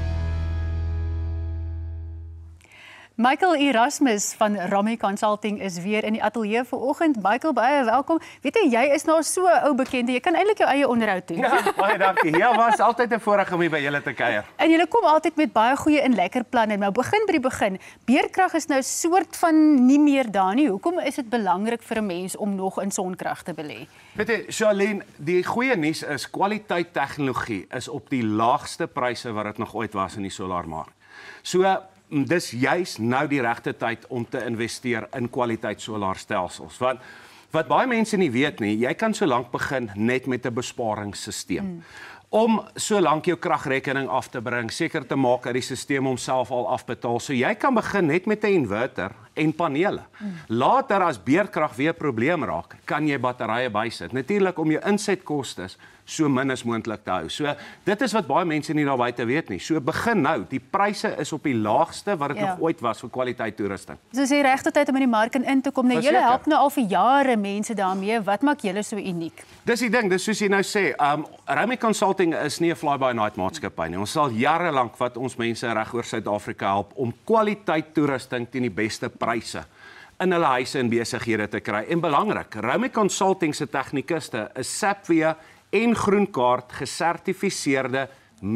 Michael Erasmus van Ramie Consulting is weer in die ateljee vanoggend. Michael, baie welkom. Weet jy, jy is nou so 'n ou bekende, jy kan eintlik jou eie onderhoud doen. Ja, baie dankie. Ja, was altyd 'n voorreg om hier by julle te kuier. En julle kom altyd met baie goeie en lekker planne. Nou begin by die begin. Beerkrag is nou soort van nie meer daar nie. Hoekom is dit belangrik vir 'n mens om nog in sonkrag te belê? Weet jy, Charlene, die goeie nuus is kwaliteit tegnologie is op die laagste pryse wat dit nog ooit was in die solarmark. So dis juis nou die regte tyd om te investeer in kwaliteit solaarstelsels. Want wat baie mense nie weet nie, jy kan so lank begin net met 'n besparingsstelsel. Hmm. Om so lank jou kragrekening af te bring, seker te maak dat die stelsel homself al afbetaal. So jy kan begin net met 'n inverter en panele. Hmm. Later as beerkrag weer 'n probleem raak, kan jy batterye bysit. Natuurlik om jou insetkoste so min as moontlik te hou. So dit is wat baie mense nie daar buite weet nie. So begin nou. Die pryse is op die laagste wat dit ja. nog ooit was vir kwaliteit toerusting. So is die regte tyd om in die mark in te kom. Nou julle help nou al vir jare mense daarmee. Wat maak julle so uniek? Dis die ding, dis soos jy nou sê, um Remy Consulting is nie 'n fly-by-night maatskappy nie. Ons sal jare lank wat ons mense reg oor Suid-Afrika help om kwaliteit toerusting teen die beste pryse in hulle huise en besighede te kry. En belangrik, Remy Consulting se tegnikuste is Sapvia en Groenkaart gesertifiseerde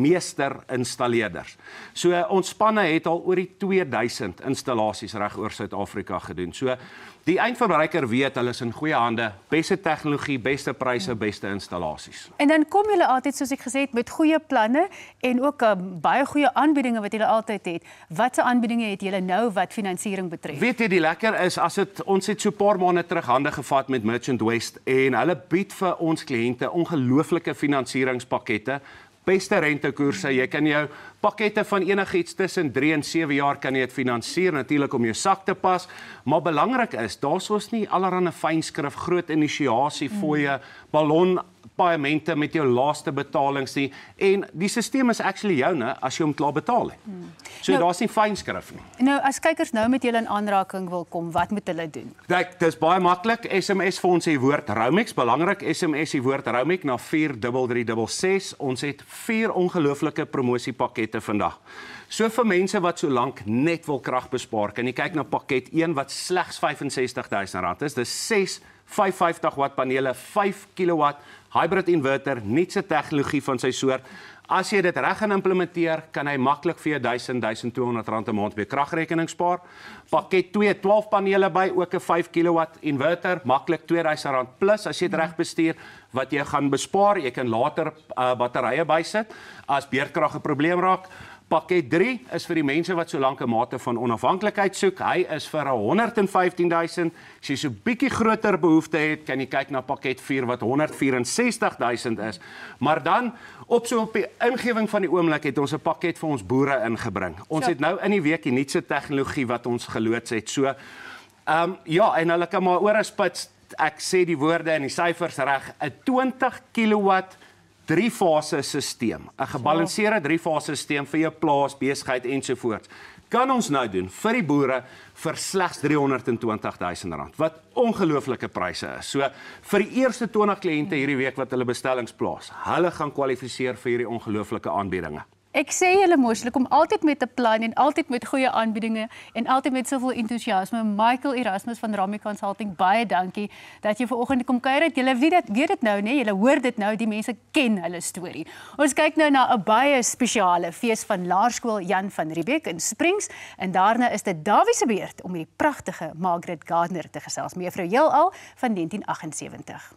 meesterinstalleerders. So ons spanne het al oor die twee duisend installasies reg oor Suid-Afrika gedoen. So die eindverbruiker weet hulle is in goeie hande, beste tegnologie, beste pryse, beste installasies. En dan kom julle altyd, soos ek gesê het, met goeie planne en ook uh, baie goeie aanbiedinge wat julle altyd het. Watse aanbiedinge het julle nou wat finansiering betref? Weet jy, die lekker is, as het, ons het so 'n paar maande terug hande gevat met Merchant West en hulle bied vir ons kliënte ongelooflike finansieringspakkette, beste rentekoerse, jy kan jou pakkette van enigiets tussen drie en sewe jaar kan jy dit finansier, natuurlik om jou sak te pas, maar belangrik is, daar is nie allerhande fynskrif, groot inisiasie, fooie, ballon, paemente met jou laaste betalings nie, en die stelsel is actually joune as jy hom klaar betaal het. Hmm. So nou, daar's nie fynskrif nie. Nou, as kykers nou met julle in aanraking wil kom, wat moet hulle doen? Kyk, dis baie maklik, S M S vir ons die woord Romex, belangrik, S M S die woord Romex na vier drie drie ses ses, ons het vier ongelooflike promosiepakket vandag. So vir mense wat so lank net wil krag bespaar, kan jy kyk na pakket een wat slegs vyf en sestig duisend rand is. Dis ses vyfenvyftig watt panele, vyf kilowatt hybrid inverter, nuutste tegnologie van sy soort. As jy dit reg gaan implementeer, kan hy maklik vir jou duisend, duisend twee honderd rand 'n maand by kragrekening spaar. Pakket twee, twaalf panele by, ook 'n vyf kilowatt inverter, maklik twee duisend rand plus as jy dit reg bestuur, wat jy gaan bespaar. Jy kan later uh, batterye bysit as beurtkrag 'n probleem raak. Pakket drie is vir die mense wat so lank 'n mate van onafhanklikheid soek. Hy is vir honderd en vyftien duisend. As jy so bietjie groter behoefte het, kan jy kyk na pakket vier wat honderd vyf en sestig duisend is. Maar dan op so op die ingewing van die oomblik het ons 'n pakket vir ons boere ingebring. Ons het nou in die week die nuutste tegnologie wat ons geloods het. So ehm um, ja, en hulle kan maar oor 'n spits, ek sê die woorde en die syfers reg, 'n twintig kilowatt drie-fase stelsel, 'n gebalanseerde drie-fase stelsel vir jou plaas, besigheid ensovoorts. Kan ons nou doen vir die boere vir slegs driehonderd en twintig duisend rand, wat ongelooflike pryse is. So vir die eerste twintig kliënte hierdie week wat hulle bestellings plaas, hulle gaan kwalifiseer vir hierdie ongelooflike aanbiedinge. Ek sê julle mos, julle kom altyd met 'n plan en altyd met goeie aanbiedinge en altyd met soveel entoesiasme. Michael Erasmus van Ramy Consulting, baie dankie dat jy vanoggend kom kuier het. Julle weet dit, weet dit nou, nee, julle hoor dit nou, die mense ken hulle storie. Ons kyk nou na 'n baie spesiale fees van Laerskool Jan van Riebeeck in Springs en daarna is dit Dawie se beurt om met die pragtige Margaret Gardner te gesels, mevrou Heelal van negentien agt ses nul.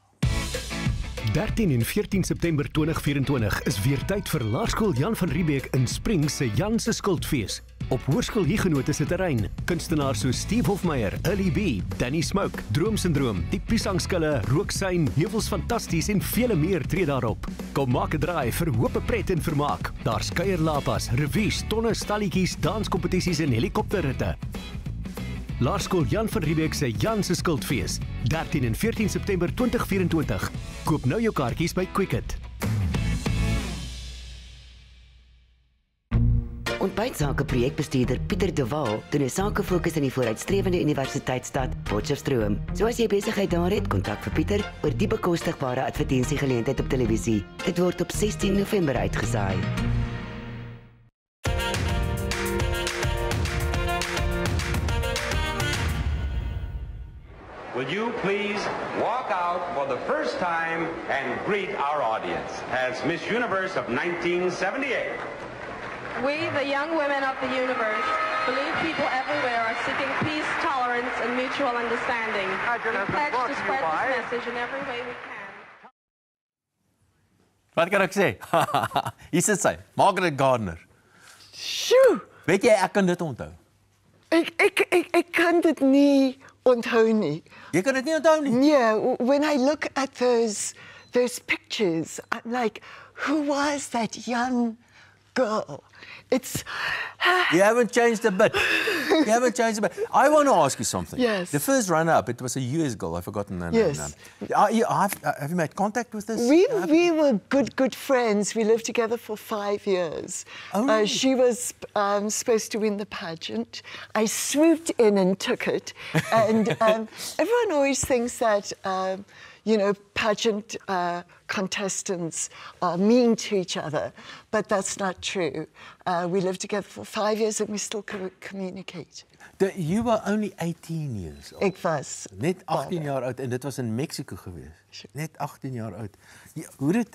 dertien en veertien September tweeduisend vyf-en-twintig is weer tyd vir Laerskool Jan van Riebeeck in Springs se Jan se Skildfees. Op Hoërskool Huguenot se terrein, kunstenaars soos Steve Hofmeyer, Early B, Danny Smoke, Droomsyndroom, Die Piesangskille, Rooksuin, Heuwels Fantasties en vele meer tree daarop. Kom maak 'n draai vir hoop, pret en vermaak. Daar's kuierlapas, revues, tonne stalletjies, danskompetisies en helikopterritte. Laerskool Jan van Riebeeck se Jan se Skildfees, dertien en veertien September tweeduisend vyf-en-twintig. Koop nou jou kaartjies by Quicket. Ontbytsake projekbestuurder Pieter de Waal doen 'n sakefokus in die vooruitstrewende universiteitsstad Potchefstroom. So as jy besigheid daar het, kontak vir Pieter oor die bekostigbare advertensiegeleentheid op televisie. Dit word op sestien November uitgesaai. Will you please walk out for the first time and greet our audience as Miss Universe of nineteen seventy-eight. We, the young women of the universe, believe people everywhere are seeking peace, tolerance, and mutual understanding. We pledge to spread this message in every way we can. Wat kan ek sê? Hier sit sy, Margaret Gardner. Sjoe! Weet jy, ek kan dit onthou. Ek ek ek ek kan dit nie onthou nie. Jy kan dit nie onthou nie. Yeah, when I look at those those pictures, I'm like, who was that young girl? It's You haven't changed a bit. You haven't changed a bit. I want to ask you something. Yes. The first runner-up, it was a U S girl. I've forgotten her Yes. name. Are you, have, have you made contact with this? We we were good good friends. We lived together for five years. Oh, uh, really? she was um, supposed to win the pageant. I swooped in and took it. And um, everyone always thinks that um, you know pageant uh, contestants are mean to each other, but that's not true. Uh, we lived together for five years and we still co communicate. The, you were only eighteen years old. Ek was Net agttien jaar oud en dit was in Mexico gewees. Net agttien jaar oud. Jy, hoe dit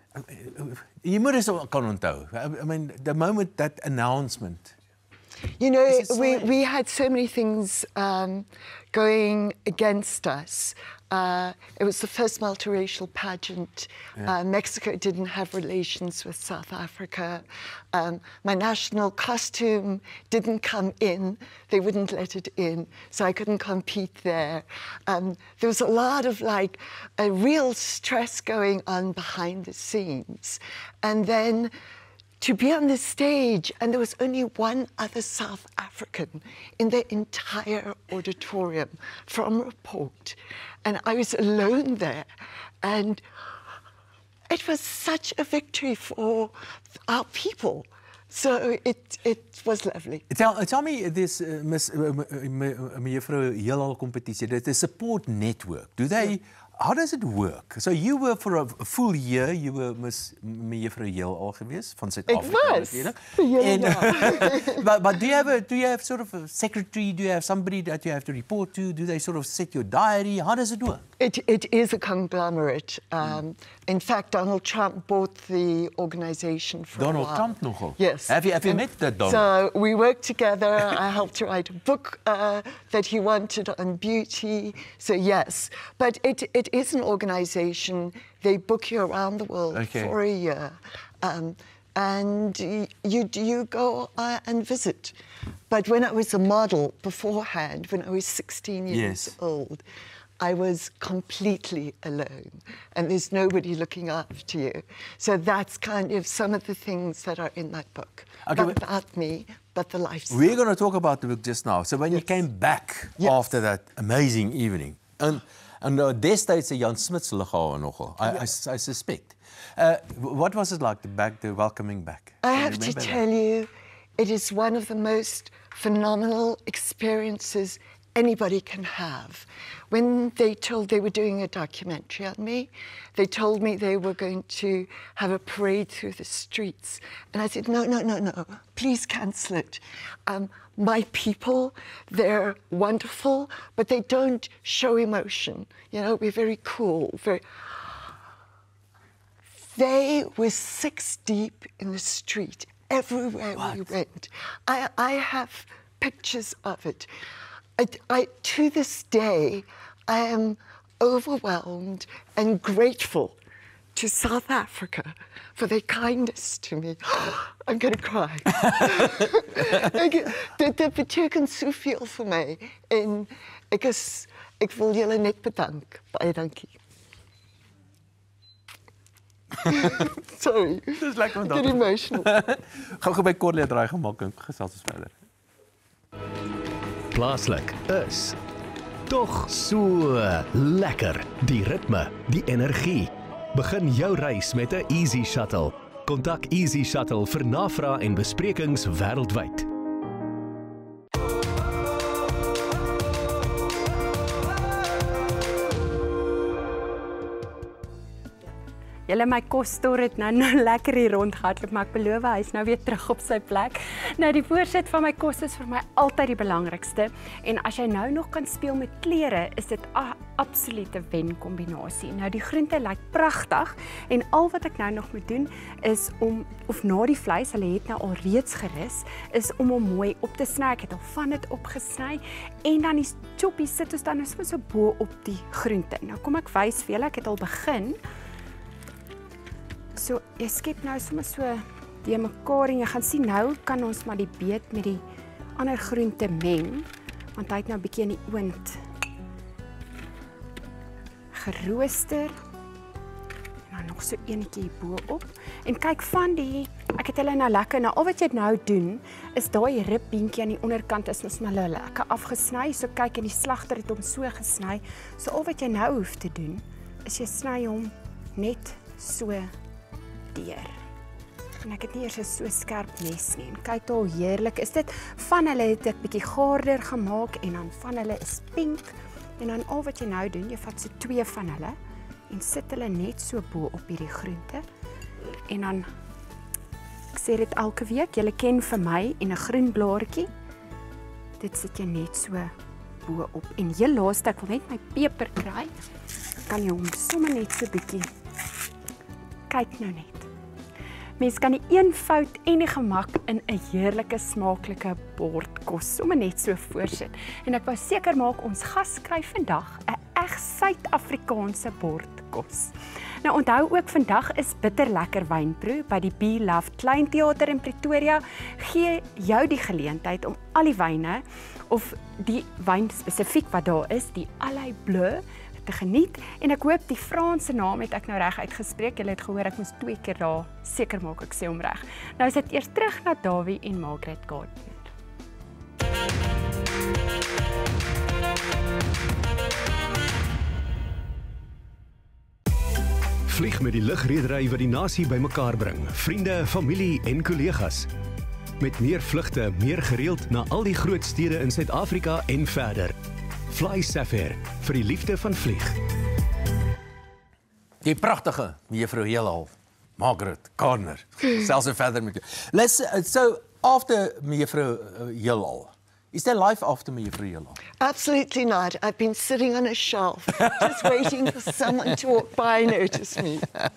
jy moet dit kan onthou. I mean the moment that announcement. You know, we, we had so many things um, going against us. Uh, it was the first multiracial pageant. Yeah. Uh, Mexico didn't have relations with South Africa. Um, my national costume didn't come in. They wouldn't let it in, so I couldn't compete there. Um, there was a lot of like a real stress going on behind the scenes. And then to be on the stage, and there was only one other South African in the entire auditorium from Report, and I was alone there, and it was such a victory for our people. So it it was lovely. Tell, tell me this, uh, Miss Mevrou Heelal competisie. Dit is a support network. Do they? Yeah. How does it work? So you were for a full year, you were Miss Mevrou Heelal geweest van Suid-Afrika. Ek was. You know? And, uh, but but do you have a do you have sort of a secretary? Do you have somebody that you have to report to? Do they sort of set your diary? How does it work? It it is a conglomerate. Um, in fact, Donald Trump bought the organization for Donald a while. Trump nogal. Yes. Have you have you And met that Donald? So we worked together. I helped to write a book uh, that he wanted on beauty. So yes, but it it is an organization. They book you around the world Okay. for a year. Um, and y- you you go uh, and visit. But when I was a model beforehand, when I was sixteen years Yes. old, I was completely alone, and there's nobody looking after you. So that's kind of some of the things that are in that book. Okay, Not about me, but the lifestyle. We're going to talk about the book just now. So when you came back Yes. after that amazing evening, and and uh, destijds se Jan Smits liggawe nogal. I, I, I suspect. Uh, what was it like, the back, the welcoming back? I Can you have to remember tell you, it is one of the most phenomenal experiences anybody can have. When they told they were doing a documentary on me, they told me they were going to have a parade through the streets. And I said, no, no, no, no, please cancel it. Um, my people, they're wonderful, but they don't show emotion. You know, we're very cool, very... They were six deep in the street, everywhere we went. I, I have pictures of it. I, I, to this day, I am overwhelmed and grateful to South Africa for their kindness to me. I'm going to cry. Dit dit beteken soveel vir my en ek is ek wil julle net bedank. Baie dankie. Sorry. Dis lekker om Get emotional. Gou gou by Corlie draai gemaak en gesels ons verder. Plaaslik is tog so lekker. Die ritme, die energie. Begin jou reis met 'n Easy Shuttle. Kontak Easy Shuttle vir navrae en besprekings wêreldwyd. Julle my kostor het nou nou lekker hier rondgehardloop, maar ek beloof hy is nou weer terug op sy plek. Nou die voorsit van my kos is vir my altyd die belangrikste en as jy nou nog kan speel met kleure, is dit 'n absolute wenkombinasie. Nou die groente lyk pragtig en al wat ek nou nog moet doen is om of na die vleis, hulle het nou al reeds gerus, is om hom mooi op te sny. Ek het al van dit opgesny en dan die choppies sit ons dan nou so bo op die groente. Nou kom ek wys vir julle, ek het al begin. So, jy skep nou sommer so die mekaar en jy gaan sien nou kan ons maar die beet met die ander groente meng, want hy het nou 'n bietjie in die oond gerooster. En dan nog so eenetjie bo-op. En kyk van die, ek het hulle nou lekker, nou al wat jy nou doen, is daai ribbeentjie aan die onderkant is mos maar lekker afgesny. So kyk en die slagter het hom so gesny. So al wat jy nou hoef te doen, is jy sny hom net so deur. En ek het nie eers 'n so skerp mes nie. En kyk hoe heerlik is dit. Van hulle het ek bietjie gaarder gemaak en dan van hulle is pink. En dan al wat jy nou doen, jy vat so twee van hulle en sit hulle net so bo op hierdie groente. En dan, ek sê dit elke week, julle ken vir my en 'n groen blaartjie. Dit sit jy net so bo op. En heel laaste, ek wil net my peper kry. Kan jy hom sommer net so bietjie. Kyk nou net. Mens kan die eenvoud en die gemak in 'n heerlike smaaklike bordkos sommer net so voorsit. En ek wou seker maak ons gas kry vandag 'n reg Suid-Afrikaanse bordkos. Nou onthou ook vandag is bitterlekker wynproe by die Be Loved Klein Theater in Pretoria. Gee jou die geleentheid om al die wyne of die wyn spesifiek wat daar is, die Alley Bleu te geniet en ek hoop die Franse naam het ek nou reg uitgespreek. Julle het gehoor ek moes twee keer daar seker maak ek sê hom reg. Nou is dit eers terug na Dawie en Margaret Gardner. Vlieg met die lugredery wat die nasie bymekaar bring. Vriende, familie en kollegas. Met meer vlugte, meer gereeld na al die groot stede in Suid-Afrika en verder. Fly Safair vir die liefde van vlieg. Die pragtige mevrou Heelal, Margaret Gardner. Selfs verder met jou. Let's uh, so after mevrou Heelal. Is there life after mevrou Heelal? Absolutely not. I've been sitting on a shelf just waiting for someone to walk by and notice me.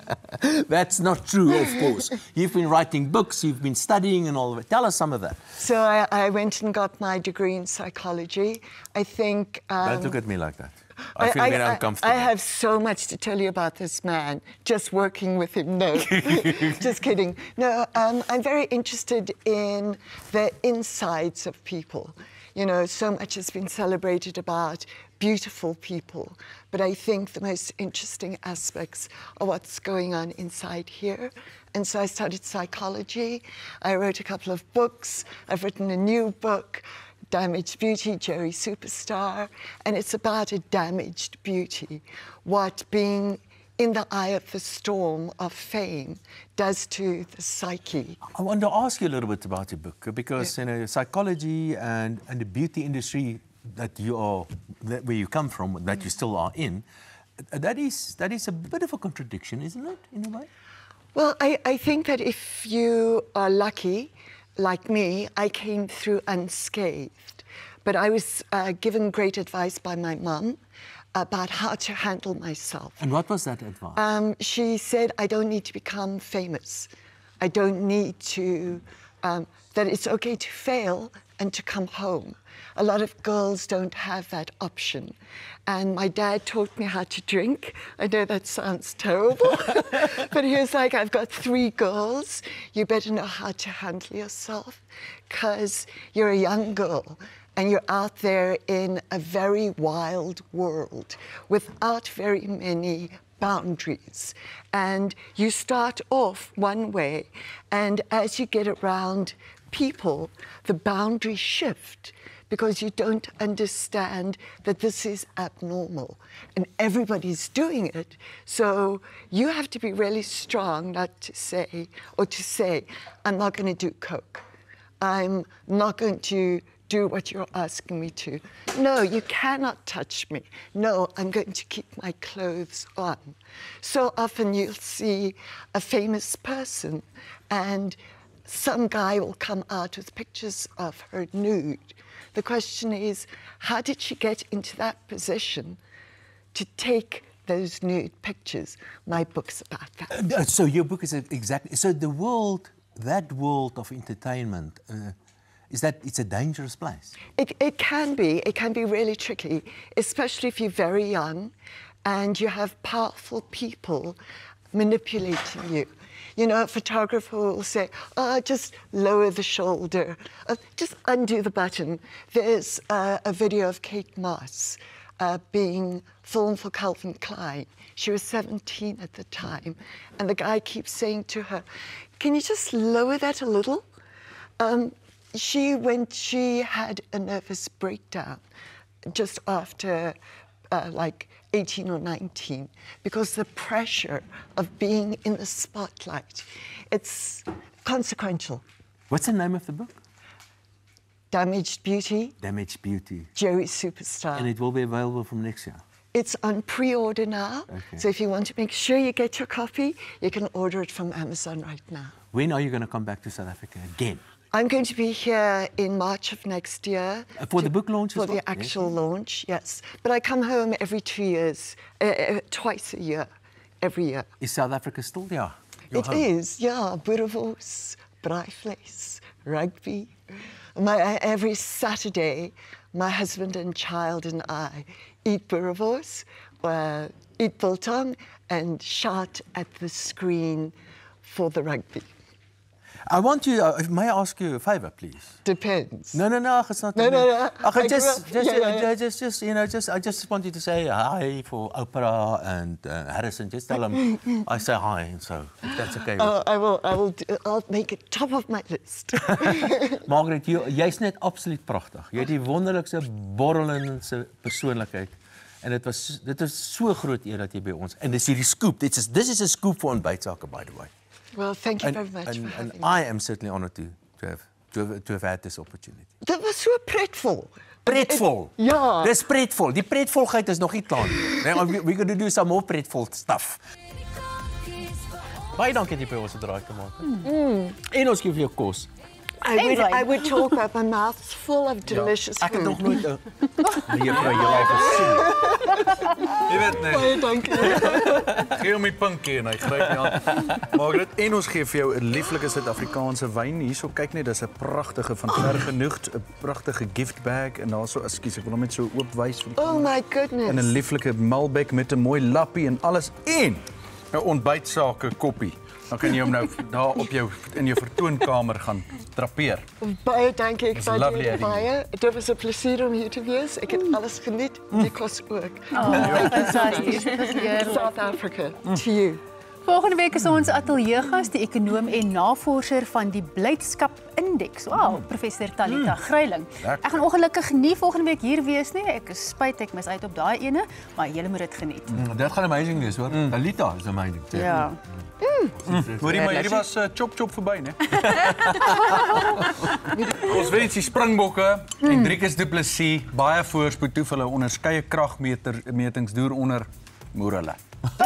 That's not true, of course. You've been writing books, you've been studying and all of it. Tell us some of that. So I, I went and got my degree in psychology. I think... Um, Don't look at me like that. I feel I, very I, uncomfortable. I have so much to tell you about this man, just working with him. No, just kidding. No, um, I'm very interested in the insides of people. You know, so much has been celebrated about beautiful people, but I think the most interesting aspects are what's going on inside here. And so I studied psychology. I wrote a couple of books. I've written a new book, Damaged Beauty, Jerry Superstar, and it's about a damaged beauty, what being in the eye of the storm of fame does to the psyche. I want to ask you a little bit about your book, because yeah. you know, psychology and, and the beauty industry that you are, that where you come from, that mm. you still are in, that is, that is a bit of a contradiction, isn't it, in a way? Well, I, I think that if you are lucky, like me, I came through unscathed. But I was uh, given great advice by my mum about how to handle myself. And what was that advice? Um, she said, I don't need to become famous. I don't need to, um, that it's okay to fail and to come home. A lot of girls don't have that option. And my dad taught me how to drink. I know that sounds terrible, but he was like, I've got three girls. You better know how to handle yourself, because you're a young girl and you're out there in a very wild world without very many boundaries. And you start off one way, and as you get around people, the boundaries shift, because you don't understand that this is abnormal and everybody's doing it. So you have to be really strong not to say, or to say, I'm not going to do coke. I'm not going to do what you're asking me to. No, you cannot touch me. No, I'm going to keep my clothes on. So often you'll see a famous person and some guy will come out with pictures of her nude. The question is, how did she get into that position to take those nude pictures? My book's about that. Uh, so your book is exactly, so the world, that world of entertainment, uh, is that it's a dangerous place? It, it can be. It can be really tricky, especially if you're very young and you have powerful people manipulating you. You know, a photographer will say, oh, just lower the shoulder, uh, just undo the button. There's uh, a video of Kate Moss uh, being filmed for Calvin Klein. She was seventeen at the time, and the guy keeps saying to her, can you just lower that a little? Um, she, when she had a nervous breakdown just after uh, like eighteen or nineteen, because the pressure of being in the spotlight, it's consequential. What's the name of the book? Damaged Beauty. Damaged Beauty. Joey Superstar. And it will be available from next year. It's on pre-order now, Okay. so if you want to make sure you get your copy, you can order it from Amazon right now. When are you going to come back to South Africa again? I'm going to be here in March of next year. Uh, for to- the book launch as For well? the actual launch, yes. But I come home every two years, uh, uh, twice a year, every year. Is South Africa still there? Your It home? is, yeah. Boerewors, braaivleis, rugby. My, uh, every Saturday, my husband and child and I eat boerewors, uh, eat biltong, and shout at the screen for the rugby. I want you, uh, may I ask you a favor, please? Depends. No, no, no, it's not. No, no, no. Ach, I I just, grew up- just, yeah, yeah, yeah. uh, just, just, you know, just, I just want you to say hi for Oprah and uh, Harrison. Just tell them I say hi, and so if that's okay. Oh, I will, I will, do, I'll make it top of my list. Margaret, jy, jy's net absoluut pragtig. Jy het die wonderlikste borrelende persoonlikheid. En dit was dit is so groot eer dat jy by ons. En dis hierdie scoop. Dit is this is a scoop for Ontbytsake, by the way. Well, thank you And, very much and, for and having me. I am certainly honored to to have to have, to have had this opportunity. Dit was so pretvol. Pretvol. Ja. Dis pretvol. Die pretvolheid is nog nie klaar nie. Nee, we, we're going to do some more pretvol stuff. Baie dankie dat jy by ons 'n draai kom maak. Mm. En ons gee vir jou kos. I would, Anyway. I would talk about my mouth's full of delicious Ek het food. nog nooit 'n juffrou heelal gesien. Jy weet net. Baie dankie. Gee hom die pinkie en hy gryp nie aan. Margaret, en ons gee vir jou 'n lieflike Suid-Afrikaanse wyn. Hierso kyk net, dis 'n pragtige van ver genoeg, 'n pragtige gift bag en daarso, ekskuus, ek wil hom net so oop wys. Oh my goodness. En 'n lieflike Malbec met 'n mooi lappie en alles en 'n ontbytsake koppie. Dan kan jy hom nou daar op jou in jou vertoonkamer gaan drapeer. Baie dankie, ek Dis lovely, waardeer Eddie. baie. Dit was 'n plesier om hier te wees. Ek het alles geniet, die kos ook. Oh, fantasties. Dit was heerlik. South Africa, to you. Volgende week is ons ateljeegas, die ekonoom en navorser van die Blydskap Indeks. Wow, professor Talita Gryiling. Ek gaan ongelukkig nie volgende week hier wees nie. Ek is spyt ek mis uit op daai ene, maar julle moet dit geniet. Mm, dit gaan amazing wees, hoor. Mm. Talita is amazing. Ja. Mm. Hoorie, maar hierdie was uh, chop chop verby, né? Ons weet die Springbokke en Driekus Du Plessis baie voorspoed toe vir hulle onderskeie kragmeter metings deur onder Morele.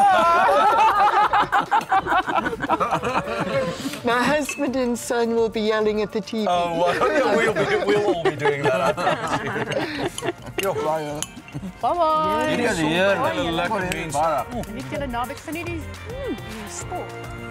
My husband and son will be yelling at the T V. Oh, well, yeah, we'll, be, we'll all be doing that. Ja, baie. Bye-bye. Hierdie is heerlik. Lekker mense. Geniet julle naweek van hierdie mm, sport.